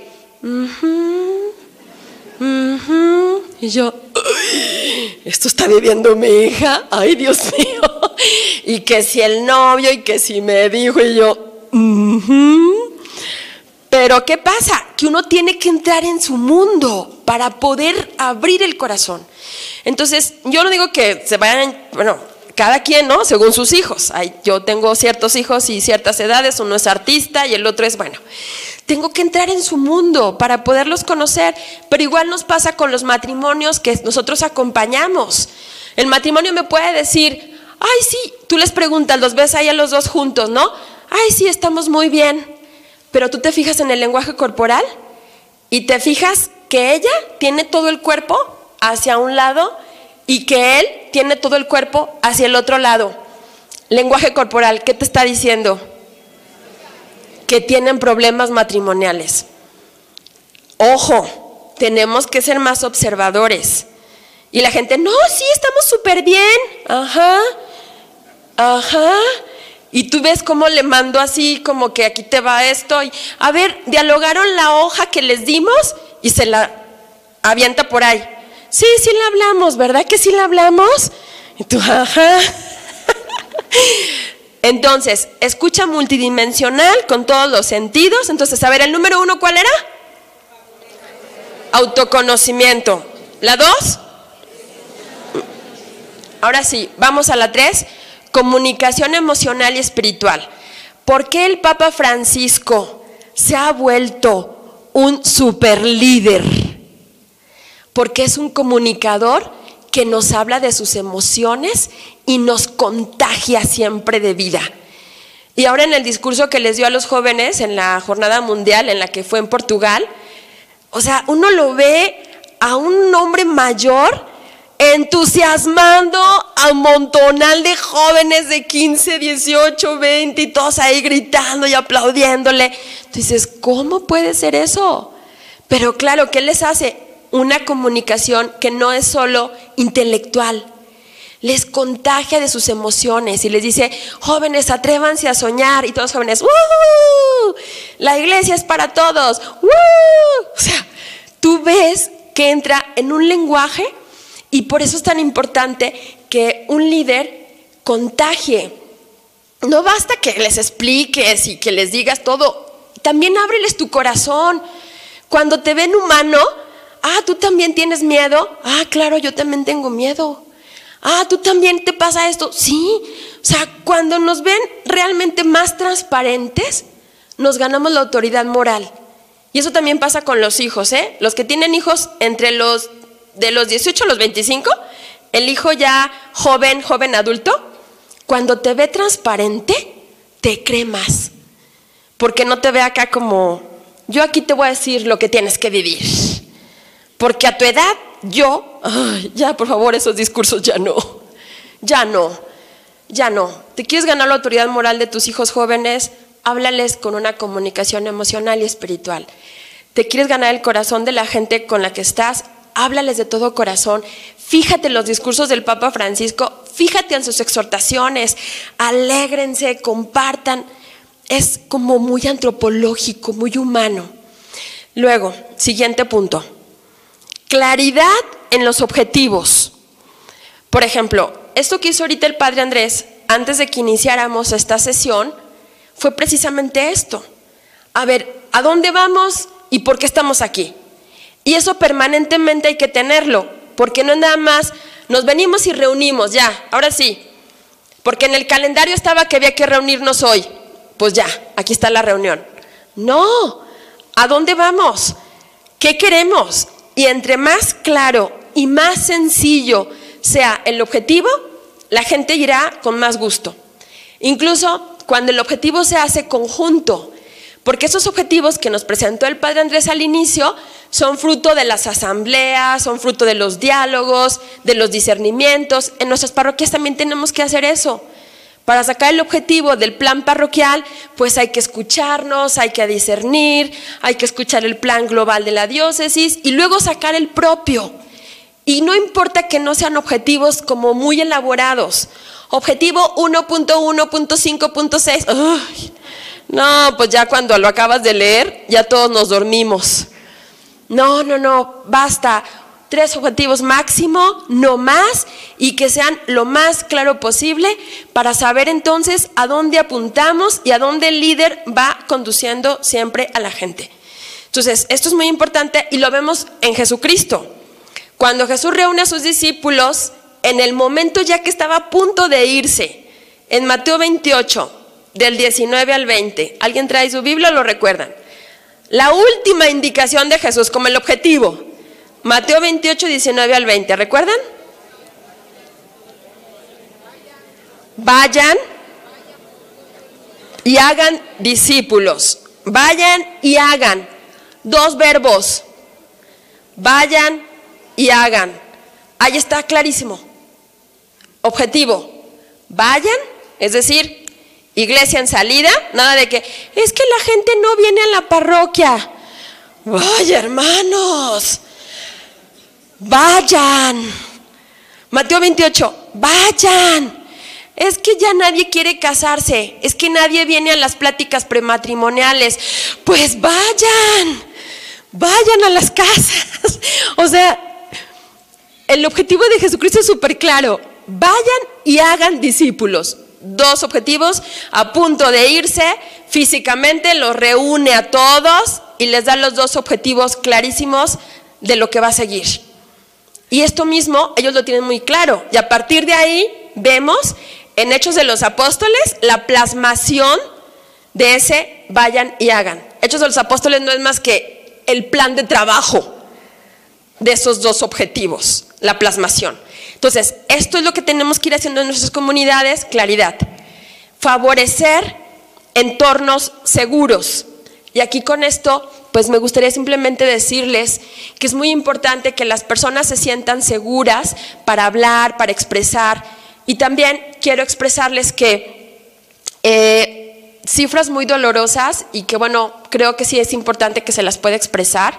y yo, esto está viviendo mi hija, ay Dios mío, y que si el novio y que si me dijo, y yo Pero ¿qué pasa? Que uno tiene que entrar en su mundo para poder abrir el corazón. Entonces, yo no digo que se vayan, bueno, cada quien, ¿no? Según sus hijos. Yo tengo ciertos hijos y ciertas edades, uno es artista y el otro es, bueno, tengo que entrar en su mundo para poderlos conocer, pero igual nos pasa con los matrimonios que nosotros acompañamos. El matrimonio me puede decir, ay sí, tú les preguntas, los ves ahí a los dos juntos, ¿no? Ay sí, estamos muy bien, pero tú te fijas en el lenguaje corporal y te fijas que ella tiene todo el cuerpo hacia un lado y que él tiene todo el cuerpo hacia el otro lado. Lenguaje corporal, ¿qué te está diciendo? Que tienen problemas matrimoniales. Ojo, tenemos que ser más observadores. Y la gente, no, sí, estamos súper bien. Ajá, ajá. Y tú ves cómo le mando así, como que aquí te va esto. Y, a ver, dialogaron la hoja que les dimos y se la avienta por ahí. Sí, sí la hablamos, ¿verdad que sí la hablamos? Y tú, ajá. Entonces, escucha multidimensional con todos los sentidos. Entonces, a ver, el número 1, ¿cuál era? Autoconocimiento. ¿La 2? Ahora sí, vamos a la 3. Comunicación emocional y espiritual. ¿Por qué el Papa Francisco se ha vuelto un super líder? Porque es un comunicador que nos habla de sus emociones y nos contagia siempre de vida. Y ahora en el discurso que les dio a los jóvenes en la jornada mundial en la que fue en Portugal, o sea, uno lo ve a un hombre mayor entusiasmando a un montonal de jóvenes de 15, 18, 20 y todos ahí gritando y aplaudiéndole. Entonces, ¿cómo puede ser eso? Pero claro, ¿qué les hace? Una comunicación que no es solo intelectual. Les contagia de sus emociones y les dice: jóvenes, atrévanse a soñar. Y todos los jóvenes: ¡woo! La iglesia es para todos. ¡Woo! O sea, tú ves que entra en un lenguaje, y por eso es tan importante que un líder contagie. No basta que les expliques y que les digas todo, también ábreles tu corazón. Cuando te ven humano: ¿tú también tienes miedo? Claro, yo también tengo miedo. ¿Tú también te pasa esto? Sí. O sea, cuando nos ven realmente más transparentes, nos ganamos la autoridad moral. Y eso también pasa con los hijos, ¿eh? Los que tienen hijos de los 18 a los 25, el hijo ya joven adulto, cuando te ve transparente, te cree más. Porque no te ve acá como: yo aquí te voy a decir lo que tienes que vivir. Porque a tu edad, ya por favor, esos discursos ya no. ¿Te quieres ganar la autoridad moral de tus hijos jóvenes? Háblales con una comunicación emocional y espiritual. ¿Te quieres ganar el corazón de la gente con la que estás? Háblales de todo corazón. Fíjate en los discursos del Papa Francisco, fíjate en sus exhortaciones, alégrense, compartan. Es como muy antropológico, muy humano. Luego, siguiente punto: claridad en los objetivos. Por ejemplo, esto que hizo ahorita el Padre Andrés, antes de que iniciáramos esta sesión, fue precisamente esto. A ver, ¿a dónde vamos y por qué estamos aquí? Y eso permanentemente hay que tenerlo, porque no es nada más nos venimos y reunimos, ya, ahora sí, porque en el calendario estaba que había que reunirnos hoy, pues ya, aquí está la reunión. No, ¿a dónde vamos? ¿Qué queremos? Y entre más claro y más sencillo sea el objetivo, la gente irá con más gusto. Incluso cuando el objetivo se hace conjunto, porque esos objetivos que nos presentó el Padre Andrés al inicio son fruto de las asambleas, son fruto de los diálogos, de los discernimientos. En nuestras parroquias también tenemos que hacer eso. Para sacar el objetivo del plan parroquial, pues hay que escucharnos, hay que discernir, hay que escuchar el plan global de la diócesis y luego sacar el propio. Y no importa que no sean objetivos como muy elaborados. Objetivo 1.1.5.6. No, pues ya cuando lo acabas de leer, ya todos nos dormimos. No, basta. 3 objetivos máximo, no más, y que sean lo más claro posible para saber entonces a dónde apuntamos y a dónde el líder va conduciendo siempre a la gente. Entonces, esto es muy importante y lo vemos en Jesucristo. Cuando Jesús reúne a sus discípulos, en el momento ya que estaba a punto de irse, en Mateo 28, del 19 al 20, ¿alguien trae su Biblia o lo recuerdan? La última indicación de Jesús como el objetivo. Mateo 28, 19 al 20, ¿recuerdan? Vayan y hagan discípulos. Vayan y hagan. 2 verbos. Vayan y hagan. Ahí está clarísimo. Objetivo. Vayan, es decir, iglesia en salida. Nada de que, es que la gente no viene a la parroquia. Vaya, hermanos. Vayan. Mateo 28, vayan. Es que ya nadie quiere casarse, es que nadie viene a las pláticas prematrimoniales. Pues vayan a las casas. O sea, el objetivo de Jesucristo es súper claro: vayan y hagan discípulos. 2 objetivos, a punto de irse, físicamente los reúne a todos y les da los 2 objetivos clarísimos de lo que va a seguir. Y esto mismo ellos lo tienen muy claro, y a partir de ahí vemos en Hechos de los Apóstoles la plasmación de ese vayan y hagan. Hechos de los Apóstoles no es más que el plan de trabajo de esos 2 objetivos, la plasmación. Entonces, esto es lo que tenemos que ir haciendo en nuestras comunidades: claridad, favorecer entornos seguros. Y aquí con esto pues me gustaría simplemente decirles que es muy importante que las personas se sientan seguras para hablar, para expresar. Y también quiero expresarles que cifras muy dolorosas y que bueno, creo que sí es importante que se las pueda expresar.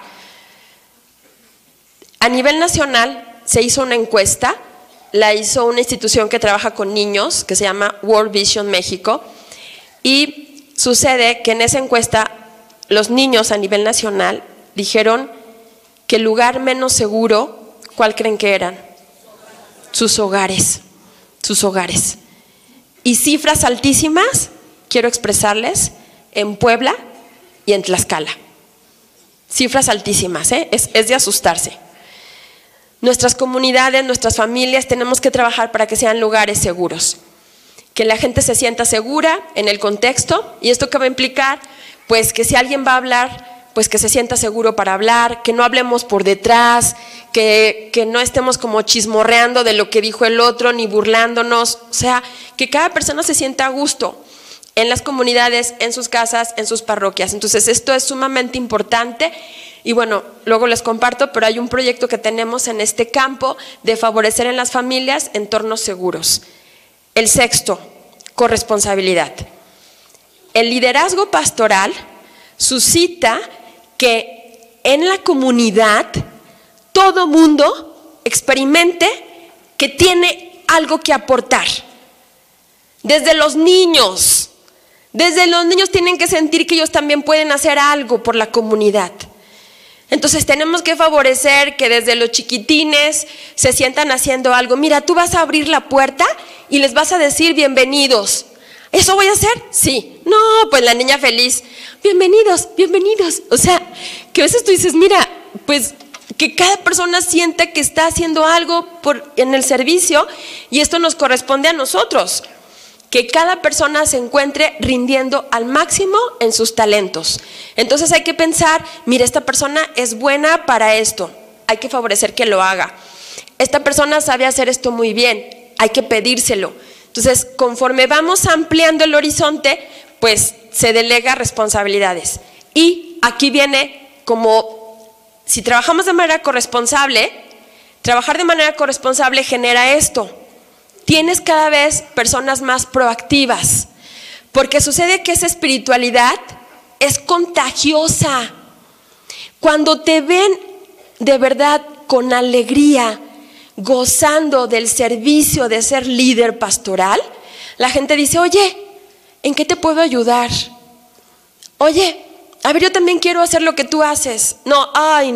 A nivel nacional se hizo una encuesta, la hizo una institución que trabaja con niños que se llama World Vision México, y sucede que en esa encuesta los niños a nivel nacional dijeron que el lugar menos seguro, ¿cuál creen que eran? Sus hogares, sus hogares. Y cifras altísimas, quiero expresarles, en Puebla y en Tlaxcala. Cifras altísimas, es de asustarse. Nuestras comunidades, nuestras familias tenemos que trabajar para que sean lugares seguros. Que la gente se sienta segura en el contexto. ¿Y esto qué va a implicar? Pues que si alguien va a hablar, pues que se sienta seguro para hablar, que no hablemos por detrás, que no estemos como chismorreando de lo que dijo el otro, ni burlándonos. O sea, que cada persona se sienta a gusto en las comunidades, en sus casas, en sus parroquias. Entonces esto es sumamente importante y bueno, luego les comparto, pero hay un proyecto que tenemos en este campo de favorecer en las familias entornos seguros. El sexto, corresponsabilidad. El liderazgo pastoral suscita que en la comunidad todo mundo experimente que tiene algo que aportar. Desde los niños tienen que sentir que ellos también pueden hacer algo por la comunidad. Entonces tenemos que favorecer que desde los chiquitines se sientan haciendo algo. Mira, tú vas a abrir la puerta y les vas a decir bienvenidos. ¿Eso voy a hacer? Sí. No, pues la niña feliz. Bienvenidos, bienvenidos. O sea, que a veces tú dices, mira, pues que cada persona sienta que está haciendo algo en el servicio y esto nos corresponde a nosotros. Que cada persona se encuentre rindiendo al máximo en sus talentos. Entonces hay que pensar, mira, esta persona es buena para esto, hay que favorecer que lo haga. Esta persona sabe hacer esto muy bien, hay que pedírselo. Entonces, conforme vamos ampliando el horizonte, pues se delega responsabilidades. Y aquí viene como, si trabajamos de manera corresponsable, trabajar de manera corresponsable genera esto. Tienes cada vez personas más proactivas, porque sucede que esa espiritualidad es contagiosa. Cuando te ven de verdad con alegría, gozando del servicio de ser líder pastoral, la gente dice, oye, ¿en qué te puedo ayudar? Oye, a ver, yo también quiero hacer lo que tú haces. No,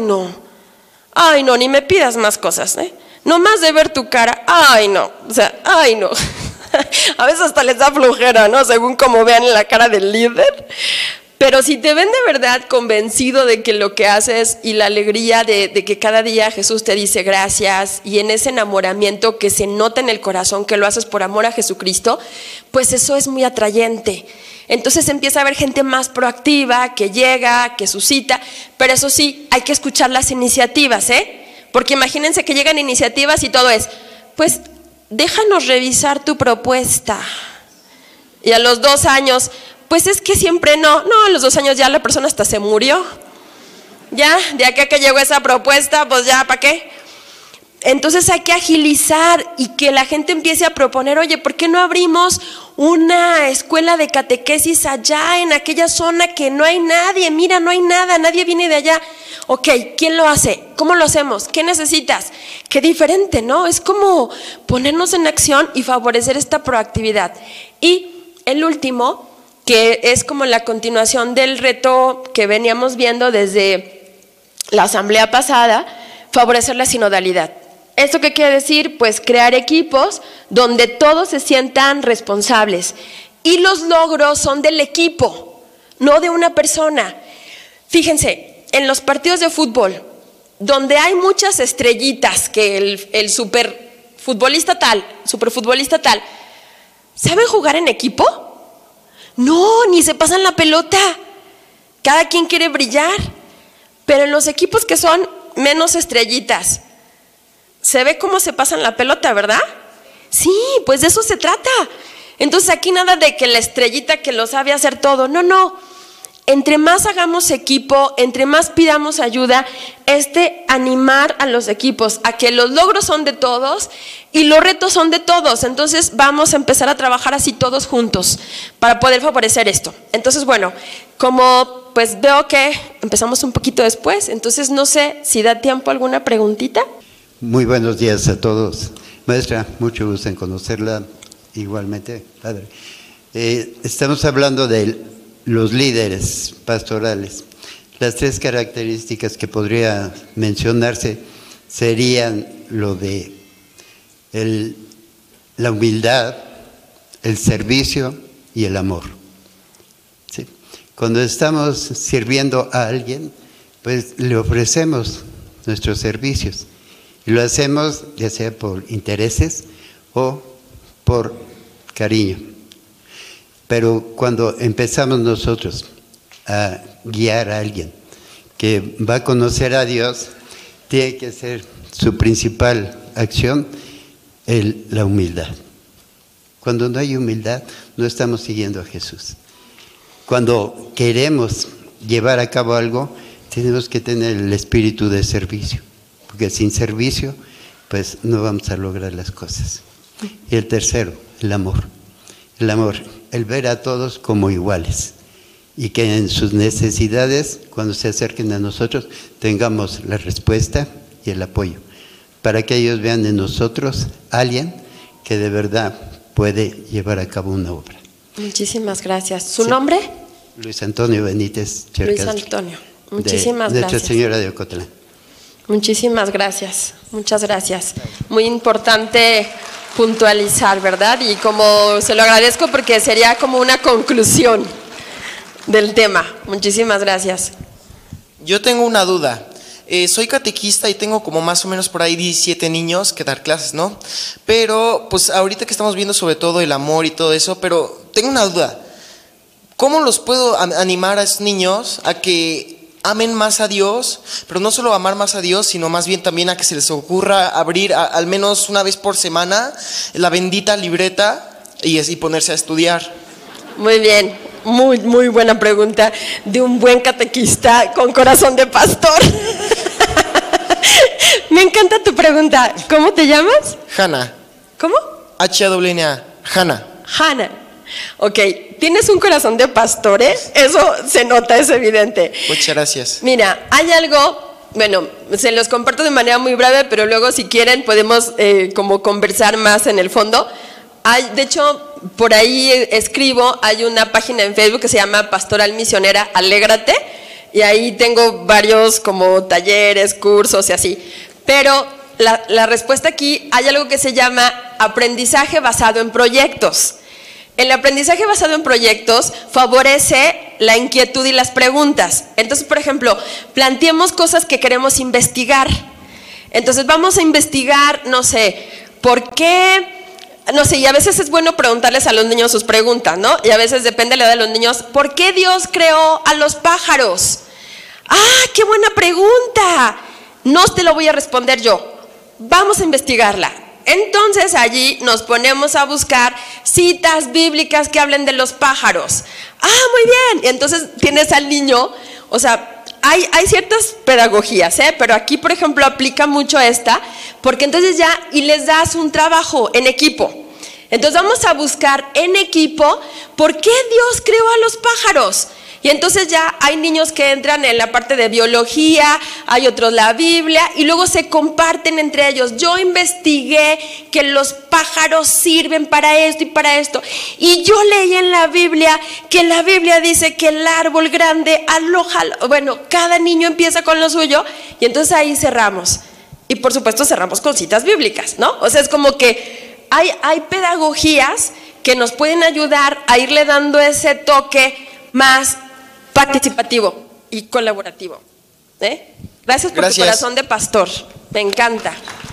ni me pidas más cosas, No más de ver tu cara, o sea, no. A veces hasta les da flojera, ¿no? Según como vean la cara del líder. Pero si te ven de verdad convencido de que lo que haces y la alegría de que cada día Jesús te dice gracias y en ese enamoramiento que se nota en el corazón que lo haces por amor a Jesucristo, pues eso es muy atrayente. Entonces empieza a haber gente más proactiva que llega, que suscita, pero eso sí, hay que escuchar las iniciativas, Porque imagínense que llegan iniciativas y todo es, pues déjanos revisar tu propuesta. Y a los 2 años, pues es que siempre no, a los 2 años ya la persona hasta se murió. Ya, de aquí a que llegó esa propuesta, pues ya, ¿para qué? Entonces hay que agilizar y que la gente empiece a proponer, oye, ¿por qué no abrimos una escuela de catequesis allá en aquella zona que no hay nadie? Mira, no hay nada, nadie viene de allá. Ok, ¿quién lo hace? ¿Cómo lo hacemos? ¿Qué necesitas? Qué diferente, ¿no? Es como ponernos en acción y favorecer esta proactividad. Y el último, que es como la continuación del reto que veníamos viendo desde la asamblea pasada, favorecer la sinodalidad. ¿Esto qué quiere decir? Pues crear equipos donde todos se sientan responsables y los logros son del equipo, no de una persona. Fíjense, en los partidos de fútbol, donde hay muchas estrellitas, que el superfutbolista tal, ¿saben jugar en equipo? No, ni se pasan la pelota. Cada quien quiere brillar, pero en los equipos que son menos estrellitas, se ve cómo se pasan la pelota, ¿verdad? Sí, pues de eso se trata. Entonces aquí nada de que la estrellita que lo sabe hacer todo, no. entre más hagamos equipo, entre más pidamos ayuda, animar a los equipos a que los logros son de todos y los retos son de todos. Entonces vamos a empezar a trabajar así todos juntos para poder favorecer esto. Entonces, bueno, como pues veo que empezamos un poquito después, entonces no sé si da tiempo alguna preguntita. Muy buenos días a todos. Maestra, mucho gusto en conocerla, igualmente, padre. Estamos hablando de los líderes pastorales. Las 3 características que podría mencionarse serían lo de la humildad, el servicio y el amor. ¿Sí? Cuando estamos sirviendo a alguien, pues le ofrecemos nuestros servicios. Y lo hacemos ya sea por intereses o por cariño. Pero cuando empezamos nosotros a guiar a alguien que va a conocer a Dios, tiene que ser su principal acción la humildad. Cuando no hay humildad, no estamos siguiendo a Jesús. Cuando queremos llevar a cabo algo, tenemos que tener el espíritu de servicio. Porque sin servicio, pues no vamos a lograr las cosas. Y el tercero, el amor. El amor, el ver a todos como iguales. Y que en sus necesidades, cuando se acerquen a nosotros, tengamos la respuesta y el apoyo. Para que ellos vean en nosotros a alguien que de verdad puede llevar a cabo una obra. Muchísimas gracias. ¿Su nombre? Luis Antonio Benítez Chercastro. Luis Antonio. Muchísimas gracias. Nuestra Señora de Ocotlán. Muchísimas gracias, muchas gracias. Muy importante puntualizar, ¿verdad? Y como se lo agradezco porque sería como una conclusión del tema. Muchísimas gracias. Yo tengo una duda. Soy catequista y tengo como más o menos por ahí 17 niños que dar clases, ¿no? Pero pues ahorita que estamos viendo sobre todo el amor y todo eso, pero tengo una duda. ¿Cómo los puedo animar a esos niños a que amen más a Dios, pero no solo amar más a Dios, sino más bien también a que se les ocurra abrir al menos una vez por semana la bendita libreta y ponerse a estudiar? Muy bien, muy buena pregunta de un buen catequista con corazón de pastor. Me encanta tu pregunta. ¿Cómo te llamas? Hanna. ¿Cómo? H-A-N-A, Hanna. Hanna. Ok, tienes un corazón de pastor, ¿eh? Eso se nota, es evidente. Muchas gracias. Mira, hay algo, bueno, se los comparto de manera muy breve, pero luego si quieren podemos como conversar más en el fondo. De hecho, por ahí escribo, hay una página en Facebook que se llama Pastoral Misionera Alégrate, y ahí tengo varios como talleres, cursos y así. Pero la respuesta aquí, hay algo que se llama aprendizaje basado en proyectos. El aprendizaje basado en proyectos favorece la inquietud y las preguntas. Entonces, por ejemplo, planteemos cosas que queremos investigar. Entonces, vamos a investigar, no sé, ¿por qué? No sé, y a veces es bueno preguntarles a los niños sus preguntas, ¿no? Y a veces depende de la edad de los niños, ¿por qué Dios creó a los pájaros? ¡Ah, qué buena pregunta! No te lo voy a responder yo. Vamos a investigarla. Entonces allí nos ponemos a buscar citas bíblicas que hablen de los pájaros. ¡Ah, muy bien! Y entonces tienes al niño, o sea, hay ciertas pedagogías, pero aquí, por ejemplo, aplica mucho esta, porque entonces ya, y les das un trabajo en equipo. Entonces vamos a buscar en equipo por qué Dios creó a los pájaros. Y entonces ya hay niños que entran en la parte de biología, hay otros la Biblia, y luego se comparten entre ellos. Yo investigué que los pájaros sirven para esto y para esto. Y yo leí en la Biblia que la Biblia dice que el árbol grande aloja. Bueno, cada niño empieza con lo suyo, y entonces ahí cerramos. Y por supuesto cerramos con citas bíblicas, ¿no? O sea, es como que hay pedagogías que nos pueden ayudar a irle dando ese toque más participativo y colaborativo. Gracias por tu corazón de pastor, me encanta.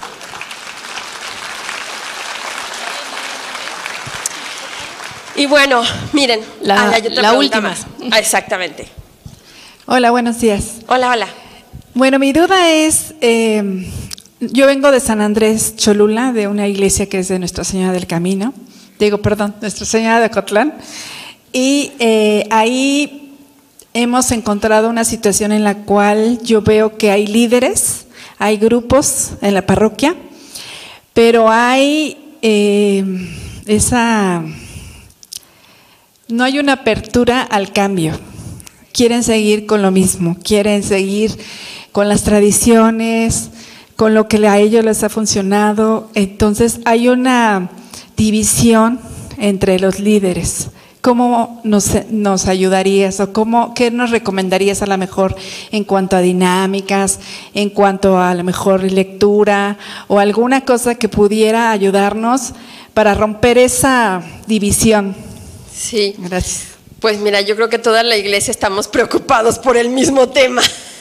Y bueno, miren, la última. Exactamente. Hola, buenos días. Hola. Bueno, mi duda es, yo vengo de San Andrés Cholula, de una iglesia que es de Nuestra Señora del Camino, Nuestra Señora de Ocotlán, y ahí hemos encontrado una situación en la cual yo veo que hay líderes, hay grupos en la parroquia, pero hay no hay una apertura al cambio. Quieren seguir con lo mismo, quieren seguir con las tradiciones, con lo que a ellos les ha funcionado. Entonces hay una división entre los líderes. ¿Cómo nos ayudarías o qué nos recomendarías a lo mejor en cuanto a dinámicas, en cuanto a lo mejor lectura o alguna cosa que pudiera ayudarnos para romper esa división? Sí. Gracias. Pues mira, yo creo que toda la iglesia estamos preocupados por el mismo tema.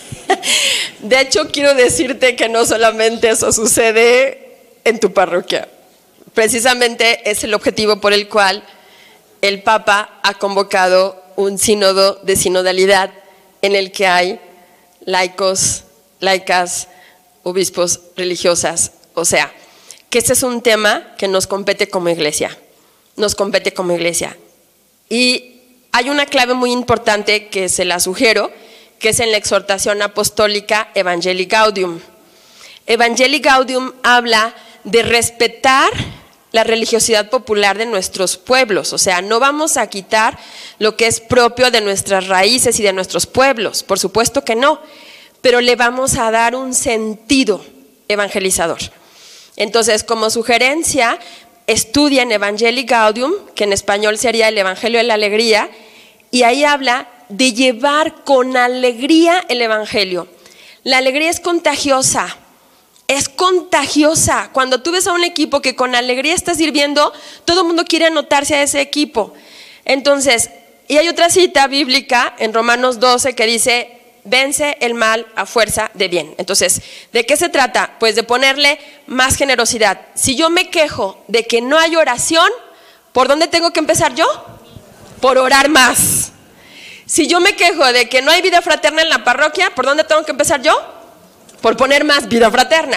De hecho, quiero decirte que no solamente eso sucede en tu parroquia. Precisamente es el objetivo por el cual el Papa ha convocado un sínodo de sinodalidad en el que hay laicos, laicas, obispos, religiosas. O sea, que este es un tema que nos compete como iglesia. Nos compete como iglesia. Y hay una clave muy importante que se la sugiero, que es en la exhortación apostólica Evangelii Gaudium. Evangelii Gaudium habla de respetar la religiosidad popular de nuestros pueblos. O sea, no vamos a quitar lo que es propio de nuestras raíces y de nuestros pueblos, por supuesto que no, pero le vamos a dar un sentido evangelizador. Entonces, como sugerencia, estudien Evangelii Gaudium, que en español sería el Evangelio de la Alegría, y ahí habla de llevar con alegría el Evangelio. La alegría es contagiosa. Es contagiosa. Cuando tú ves a un equipo que con alegría está sirviendo, todo el mundo quiere anotarse a ese equipo. Entonces, y hay otra cita bíblica en Romanos 12 que dice: vence el mal a fuerza de bien. Entonces, ¿de qué se trata? Pues de ponerle más generosidad. Si yo me quejo de que no hay oración, ¿por dónde tengo que empezar yo? Por orar más. Si yo me quejo de que no hay vida fraterna en la parroquia, ¿por dónde tengo que empezar yo? Por poner más vida fraterna.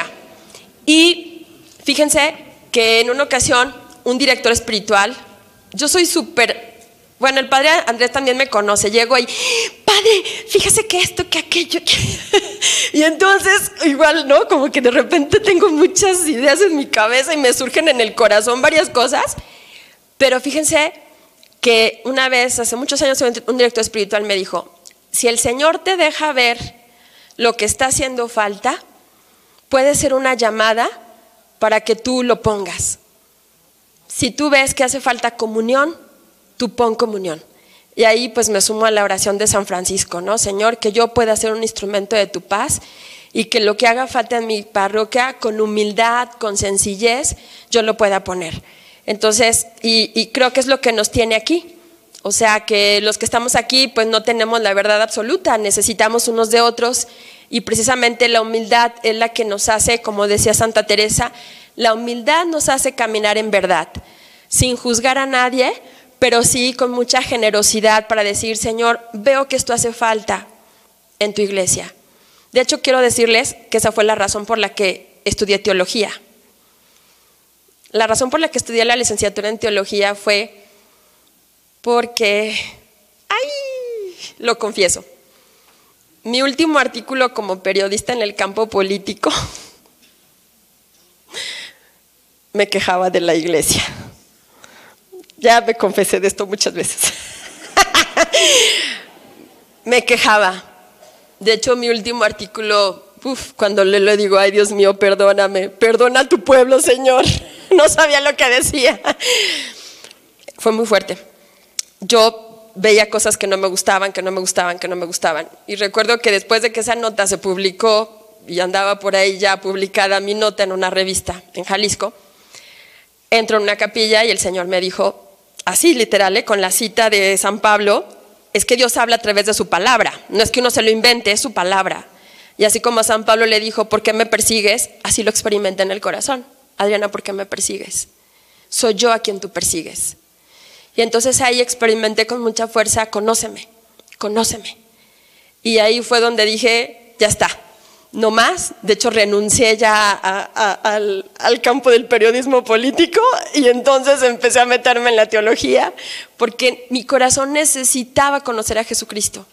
Y fíjense que en una ocasión un director espiritual, yo soy bueno, el padre Andrés también me conoce, llego y: padre, fíjese que esto, que aquello, que... Y entonces igual, ¿no? Como que de repente tengo muchas ideas en mi cabeza y me surgen en el corazón varias cosas. Pero fíjense que una vez, hace muchos años, un director espiritual me dijo: si el Señor te deja ver lo que está haciendo falta, puede ser una llamada para que tú lo pongas. Si tú ves que hace falta comunión, tú pon comunión. Y ahí pues me sumo a la oración de San Francisco, ¿no? Señor, que yo pueda ser un instrumento de tu paz y que lo que haga falta en mi parroquia, con humildad, con sencillez, yo lo pueda poner. Entonces, y creo que es lo que nos tiene aquí. O sea, que los que estamos aquí pues no tenemos la verdad absoluta, necesitamos unos de otros, y precisamente la humildad es la que nos hace, como decía Santa Teresa, la humildad nos hace caminar en verdad, sin juzgar a nadie, pero sí con mucha generosidad para decir: Señor, veo que esto hace falta en tu iglesia. De hecho, quiero decirles que esa fue la razón por la que estudié teología. La razón por la que estudié la licenciatura en teología fue porque, lo confieso, mi último artículo como periodista en el campo político me quejaba de la iglesia. Ya me confesé de esto muchas veces. Me quejaba. De hecho, mi último artículo, cuando le digo: ay, Dios mío, perdóname, perdona a tu pueblo, Señor. No sabía lo que decía. Fue muy fuerte. Yo veía cosas que no me gustaban, que no me gustaban, que no me gustaban. Y recuerdo que después de que esa nota se publicó y andaba por ahí ya publicada mi nota en una revista en Jalisco, entro en una capilla y el Señor me dijo, así literal, con la cita de San Pablo: es que Dios habla a través de su palabra, no es que uno se lo invente, es su palabra. Y así como a San Pablo le dijo: ¿por qué me persigues?, así lo experimenté en el corazón. Adriana, ¿por qué me persigues? Soy yo a quien tú persigues. Y entonces ahí experimenté con mucha fuerza: conóceme, conóceme. Y ahí fue donde dije: ya está, no más. De hecho, renuncié ya al campo del periodismo político y entonces empecé a meterme en la teología, porque mi corazón necesitaba conocer a Jesucristo.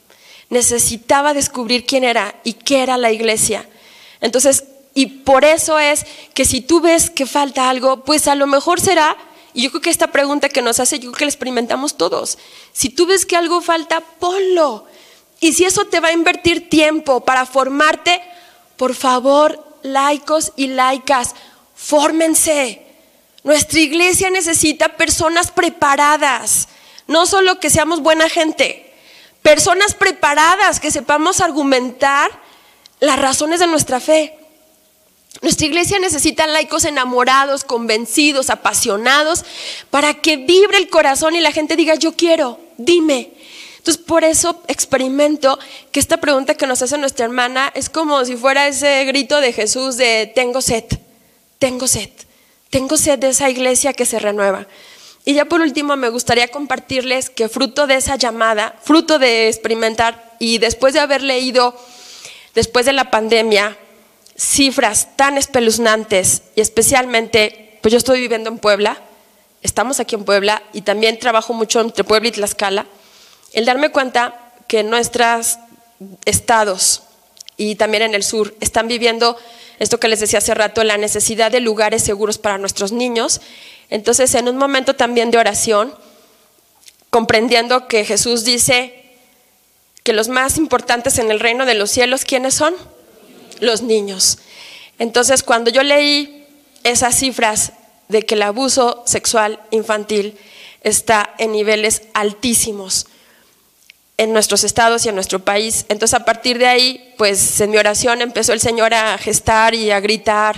necesitaba descubrir quién era y qué era la iglesia. Entonces, y por eso es que si tú ves que falta algo, pues a lo mejor será, y yo creo que esta pregunta que nos hace, yo creo que la experimentamos todos. Si tú ves que algo falta, ponlo. Y si eso te va a invertir tiempo para formarte, por favor, laicos y laicas, fórmense. Nuestra iglesia necesita personas preparadas, no solo que seamos buena gente, personas preparadas, que sepamos argumentar las razones de nuestra fe. Nuestra iglesia necesita laicos enamorados, convencidos, apasionados, para que vibre el corazón y la gente diga, yo quiero, dime. Entonces, por eso experimento que esta pregunta que nos hace nuestra hermana es como si fuera ese grito de Jesús de tengo sed, tengo sed, tengo sed de esa iglesia que se renueva. Y ya por último me gustaría compartirles que fruto de esa llamada, fruto de experimentar y después de haber leído, después de la pandemia, cifras tan espeluznantes y especialmente, pues yo estoy viviendo en Puebla, estamos aquí en Puebla y también trabajo mucho entre Puebla y Tlaxcala, el darme cuenta que nuestros estados y también en el sur están viviendo esto que les decía hace rato, la necesidad de lugares seguros para nuestros niños. Entonces, en un momento también de oración, comprendiendo que Jesús dice que los más importantes en el reino de los cielos, ¿quiénes son? Los niños. Entonces, cuando yo leí esas cifras de que el abuso sexual infantil está en niveles altísimos en nuestros estados y en nuestro país, entonces a partir de ahí, pues en mi oración empezó el Señor a gestar y a gritar,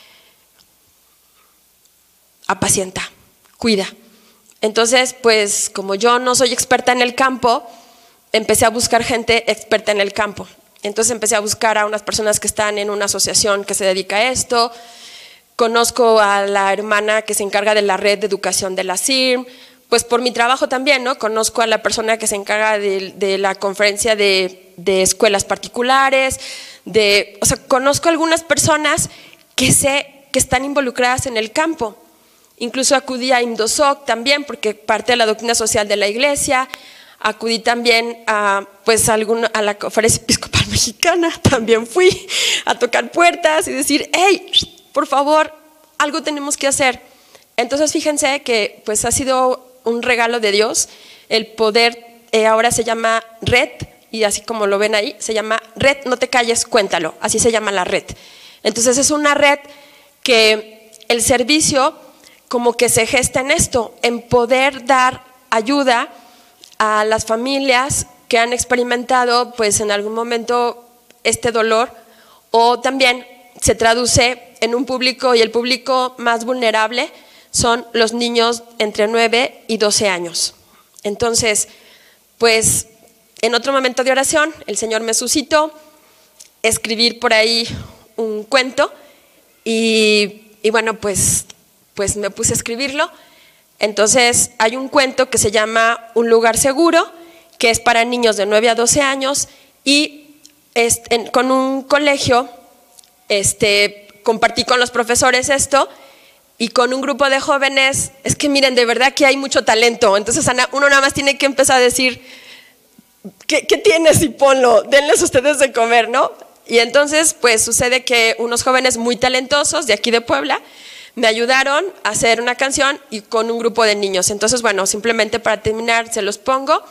apacienta, cuida. Entonces, pues como yo no soy experta en el campo, empecé a buscar gente experta en el campo. Entonces empecé a buscar a unas personas que están en una asociación que se dedica a esto. Conozco a la hermana que se encarga de la red de educación de la CIRM, pues por mi trabajo también, ¿no? Conozco a la persona que se encarga de la conferencia de escuelas particulares, o sea, conozco algunas personas que sé que están involucradas en el campo. Incluso acudí a IMDOSOC también, porque parte de la doctrina social de la iglesia. Acudí también a la Conferencia Episcopal Mexicana, también fui a tocar puertas y decir, hey, por favor, algo tenemos que hacer. Entonces fíjense que pues ha sido un regalo de Dios el poder, ahora se llama Red, y así como lo ven ahí, se llama Red, no te calles, cuéntalo, así se llama la red. Entonces es una red que el servicio como que se gesta en esto, en poder dar ayuda a las familias que han experimentado pues en algún momento este dolor, o también se traduce en un público, y el público más vulnerable son los niños entre 9 y 12 años. Entonces, pues en otro momento de oración el Señor me suscitó escribir por ahí un cuento y bueno, pues me puse a escribirlo. Entonces hay un cuento que se llama Un lugar seguro, que es para niños de 9 a 12 años y con un colegio compartí con los profesores esto y con un grupo de jóvenes. Es que miren, de verdad que hay mucho talento. Entonces uno nada más tiene que empezar a decir, ¿qué tienes? Y ponlo, denles ustedes de comer, ¿no? Y entonces pues sucede que unos jóvenes muy talentosos de aquí de Puebla me ayudaron a hacer una canción y con un grupo de niños. Entonces, bueno, simplemente para terminar se los pongo.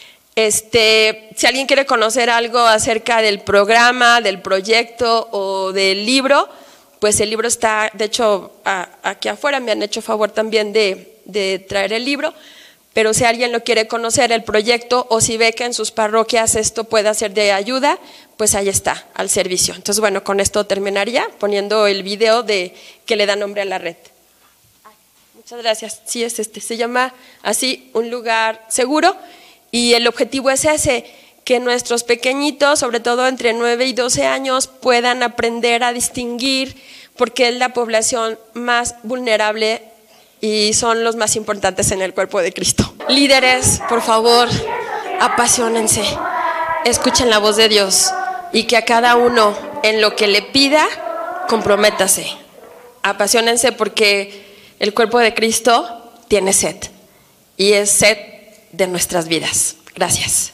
Si alguien quiere conocer algo acerca del programa, del proyecto o del libro, pues el libro está, de hecho, aquí afuera. Me han hecho favor también de traer el libro, pero si alguien lo quiere conocer, el proyecto, o si ve que en sus parroquias esto puede ser de ayuda, pues ahí está, al servicio. Entonces, bueno, con esto terminaría poniendo el video que le da nombre a la red. Muchas gracias. Sí, es se llama así, Un lugar seguro, y el objetivo es ese, que nuestros pequeñitos, sobre todo entre 9 y 12 años, puedan aprender a distinguir, porque es la población más vulnerable y son los más importantes en el cuerpo de Cristo. Líderes, por favor, apasionense, escuchen la voz de Dios y que a cada uno en lo que le pida, comprométase. Apasionense porque el cuerpo de Cristo tiene sed y es sed de nuestras vidas. Gracias.